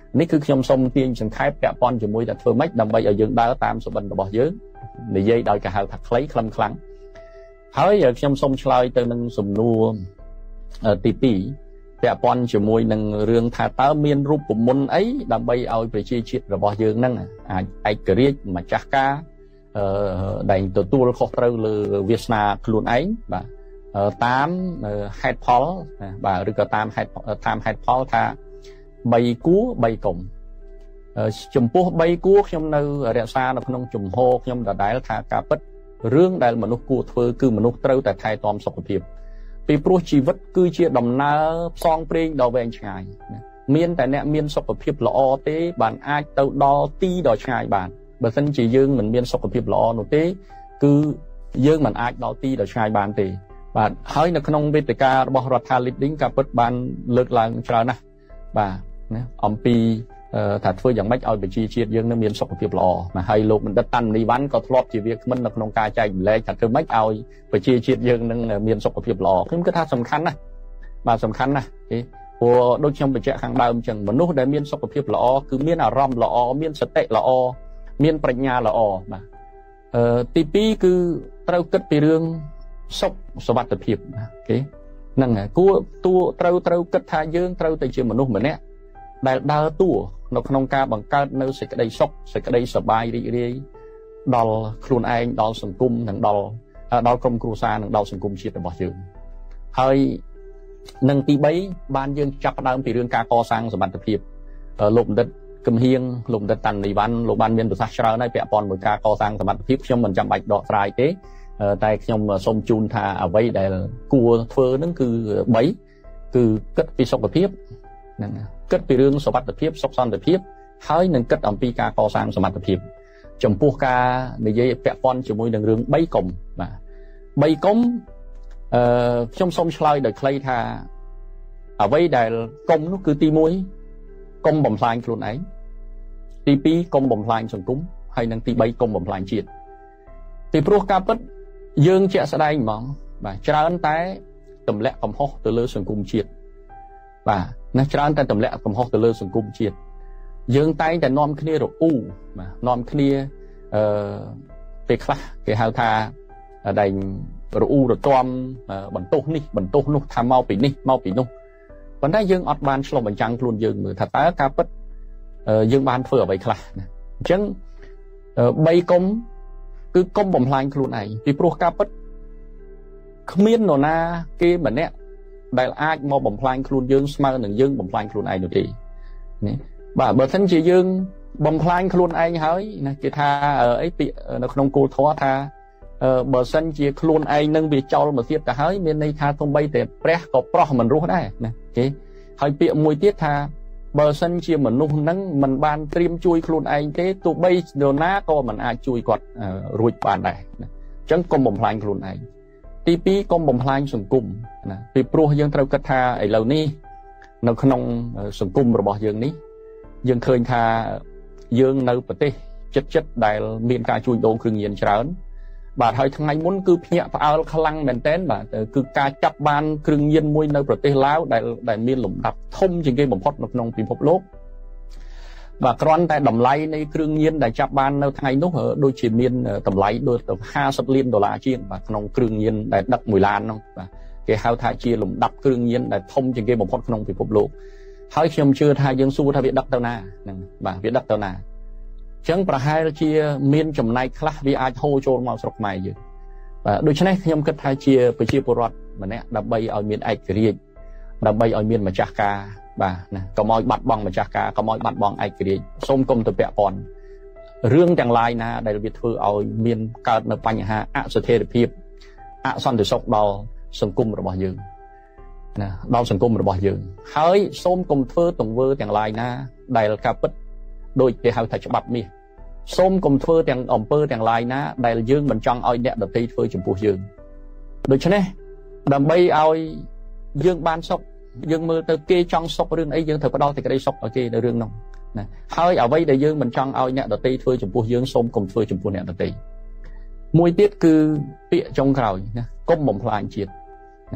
នេះគឺខ្ញុំសូមទាញសង្ខេបពាក់ព័ន្ធជាមួយតែធ្វើម៉េចដើម្បីឲ្យយើងដើរតាមសុបិនរបស់យើងនិយាយដោយគេហៅថាខ្លីខ្លឹមខ្លាំងហើយខ្ញុំសូមឆ្លើយទៅនឹងសំណួរទីពីរពាក់ព័ន្ធជាមួយនឹងរឿងថាតើមានរូបមន្តអីដើម្បីឲ្យប្រជាជាតិរបស់យើងហ្នឹងអាចឯករាជ្យម្ចាស់ការអឺដែលទទួលខុសត្រូវលើវាសនាខ្លួនឯងបាទតាមហេតុផលបាទឬក៏តាមហេតុតាមហេតុផលថាបីគួរបីកុំចំពោះបីគួរខ្ញុំនៅរក្សានៅក្នុងជំហរខ្ញុំដដែលថាការពិតរឿងដែលមនុស្សគួរធ្វើគឺមនុស្សត្រូវតែថែទាំសុខភាពពីព្រោះជីវិតគឺជាដំណើរផ្សងព្រេងដ៏វែងឆ្ងាយមានតែអ្នកមានសុខភាពល្អទេបានអាចទៅដល់ទីដ៏ឆ្ងាយបានបើមិនជាយើងមិនមានសុខភាពល្អនោះទេគឺយើងមិនអាចដល់ទីដ៏ឆ្ងាយបានទេបាទហើយនៅក្នុងវេទិការបស់រដ្ឋា Leading ការពិតបានលើកឡើងច្រើនណាស់បាទណាអំពីថាធ្វើយ៉ាងម៉េចឲ្យប្រជាជាតិយើងនឹងមានសុខភាពល្អណាហើយលោកបណ្ឌិតតាន់មនីវ៉ាន់ក៏ធ្លាប់ជាវាគ្មិននៅក្នុងការចែកម្លែកថាធ្វើម៉េចឲ្យប្រជាជាតិយើងនឹងមានសុខភាពល្អខ្ញុំគិតថាសំខាន់ណាស់បាទសំខាន់ណាស់ព្រោះដូចខ្ញុំបញ្ជាក់ខាងដើមអញ្ចឹងមនុស្សដែលមានសុខភាពល្អគឺមានអារម្មណ៍ល្អមានសតិល្អមានប្រាជ្ញាល្អបាទអឺទីពីរគឺត្រូវគិតពីរឿងសុខសុវត្ថិភាពណាគេហ្នឹងហើយគួរតួត្រូវត្រូវគិតថាយើងត្រូវតែជាមនុស្សម្នាក់ដែលដើរតួនៅក្នុងការបង្កើតនៅសេចក្តីសុខសេចក្តីសប្បាយរីករាយដល់ខ្លួនឯងដល់សង្គមនិងដល់ដល់ក្រុមគ្រួសារនិងដល់សង្គមជាតិរបស់យើងហើយនឹងទីបីបានយើងចាប់ផ្ដើមពីរឿងការកសាងសមត្ថភាពលោកបណ្ឌិតគឹមហៀងលោកបណ្ឌិតតាន់មនីវ៉ាន់លោកបានមានប្រសាសន៍ច្រើនហើយពាក់ព័ន្ធមួយការកសាងសមត្ថភាពខ្ញុំមិនចាំបាច់ដកស្រាយទេតែខ្ញុំសូមជូនថាអ្វីដែលគួរធ្វើនឹងគឺបីគឺគិតពីសុខភាពហ្នឹងគិតពីរឿងសុវត្ថិភាពសុខសន្តិភាពហើយនឹងគិតអំពីការកសាងសមត្ថភាពចំពោះការនិយាយពាក់ព័ន្ធជាមួយនឹងរឿងបីកុំបាទបីកុំអឺខ្ញុំសូមឆ្លើយដោយខ្លីថាអ្វីដែលកុំនោះគឺទីមួយកុំបំផ្លាញខ្លួនឯងទីពីរកុំបំផ្លាញសង្គមហើយនិងទីបីកុំបំផ្លាញជាតិពីព្រោះការពិតយើងជាក់ស្ដែងហ្មងបាទច្រើនតែទម្លាក់កំហុសទៅលើសង្គមជាតិបាទណាច្រើនតែទម្លាក់កំហុសទៅលើសង្គមជាតិយើងតែងតែនាំគ្នារអ៊ូបាទនាំគ្នាអឺពេលខ្លះគេហៅថាដែងរអ៊ូរទាំបន្ទោសនេះបន្ទោសនោះថាមកពីនេះមកពីនោះប៉ុន្តែយើងអត់បានឆ្លុះបញ្ចាំងខ្លួនយើងមើលថាតើការពិតយើងបានធ្វើអ្វីខ្លះណាអញ្ចឹងបីកុំគឺកុំបំផ្លាញខ្លួនឯងពីព្រោះការពិតគ្មាននរណាគេម្នាក់ដែលអាចមកបំផ្លាញខ្លួនយើងស្មើនឹងយើងបំផ្លាញខ្លួនឯងនោះទេនេះបាទបើមិនជាយើងបំផ្លាញខ្លួនឯងហើយណាគេថាអីពាក្យនៅក្នុងគោលធម៌ថាបើសិនជាខ្លួនឯងនឹងវាចោលមកទៀតទៅហើយមានន័យថាទោះបីតែព្រះក៏ប្រោះមិនរស់ដែរណាគេហើយពាក្យមួយទៀតថាបើសិនជាមនុស្សហ្នឹងមិនបានត្រៀមជួយខ្លួនឯងទេទោះបីនរណាក៏មិនអាចជួយគាត់រួចបានដែរណាអញ្ចឹងកុំបំផ្លាញខ្លួនឯងទីពីរកុំបំផ្លាញសង្គមណាពីព្រោះយើងត្រូវគិតថាឥឡូវនេះនៅក្នុងសង្គមរបស់យើងនេះយើងឃើញថាយើងនៅប្រទេសជិតជិតដែលមានការជួញដូរគ្រឿងញៀនច្រើនបាទហើយថ្ងៃមុនគឺភ្ញាក់ផ្អើលខ្លាំងមែនទែនបាទគឺការចាប់បានគ្រឿងញៀនមួយនៅប្រទេសឡាវដែលដែលមានលំដាប់ធំជាងគេបំផុតនៅក្នុងពិភពលោកបាទគ្រាន់តែតម្លៃនៃគ្រឿងញៀនដែលចាប់បាននៅថ្ងៃនោះដូចជាមានតម្លៃដូចទៅห้าสิบលានដុល្លារជាងបាទក្នុងគ្រឿងញៀនដែលដឹកមួយឡាននោះបាទគេហៅថាជាលំដាប់គ្រឿងញៀនដែលធំជាងគេបំផុតក្នុងពិភពលោកហើយខ្ញុំជឿថាយើងសួរថាវាដឹកទៅណាហ្នឹងបាទវាដឹកទៅណាអញ្ចឹងប្រហែលជាមានចំណែកខ្លះវាអាចហូរចូលមកស្រុកខ្មែរយើងបាទដូច្នេះខ្ញុំគិតថាជាប្រជាពលរដ្ឋម្នាក់ដើម្បីឲ្យមានឯករាជ្យដើម្បីឲ្យមានម្ចាស់ការបាទណាកុំឲ្យបាត់បង់ម្ចាស់ការកុំឲ្យបាត់បង់ឯករាជ្យសូមកុំទៅពាក់ព័ន្ធរឿងទាំងឡាយណាដែលវាធ្វើឲ្យមានកើតនៅបញ្ហាអស្ថិរភាពអសន្តិសុខដល់សង្គមរបស់យើងណាដល់សង្គមរបស់យើងហើយសូមកុំធ្វើទង្វើទាំងឡាយណាដែលការពិតដូចគេហៅថាច្បាប់មាសសូមកុំធ្វើទាំងអំពើទាំងឡាយណាដែលយើងមិនចង់ឲ្យអ្នកដទៃធ្វើចំពោះយើងដូច្នេះដើម្បីឲ្យយើងបានសុខយើងមើលទៅគេចង់សុខរឿងអីយើងត្រូវផ្ដល់សេចក្តីសុខឲ្យគេនៅរឿងនោះណាហើយអ្វីដែលយើងមិនចង់ឲ្យអ្នកដទៃធ្វើចំពោះយើងសូមកុំធ្វើចំពោះអ្នកដទៃមួយទៀតគឺពាក្យចុងក្រោយណាកុំបំផ្លាញជាតិ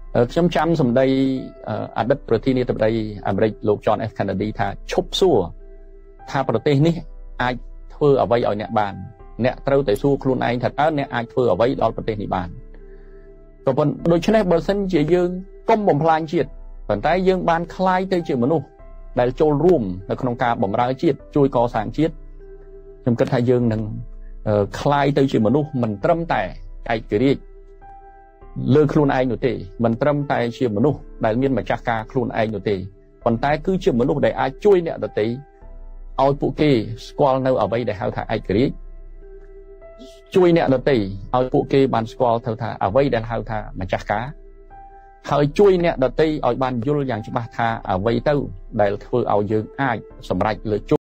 ខ្ញុំចាំសម្ដីអតីតប្រធានាធិបតីអាមេរិកលោក John F Kennedy ថាឈប់សួរថាប្រទេសនេះអាចធ្វើអ្វីឲ្យអ្នកបានអ្នកត្រូវតែសួរខ្លួនឯងថាតើអ្នកអាចធ្វើអ្វីដល់ប្រទេសនេះបានក៏ប៉ុន្តែដូច្នេះបើសិនជាយើងកុំបំផ្លាញជាតិប៉ុន្តែយើងបានคล้ายទៅជាមនុស្សដែលចូលរួមនៅក្នុងការបម្រើជាតិជួយកសាងជាតិខ្ញុំគិតថាយើងនឹងคล้ายទៅជាមនុស្សមិនត្រឹមតែឯករាជ្យលើខ្លួនឯងនោះទេមិនត្រឹមតែជាមនុស្សដែលមានម្ចាស់ការខ្លួនឯងនោះទេប៉ុន្តែគឺជាមនុស្សដែលអាចជួយអ្នកដទៃឲ្យពួកគេស្គាល់នៅអ្វីដែលហៅថាឯករាជ្យជួយអ្នកដទៃឲ្យពួកគេបានស្គាល់ទៅថាអ្វីដែលហៅថាម្ចាស់ការហើយជួយអ្នកដទៃឲ្យបានយល់យ៉ាងច្បាស់ថាអ្វីទៅដែលធ្វើឲ្យយើងអាចសម្រេចលើ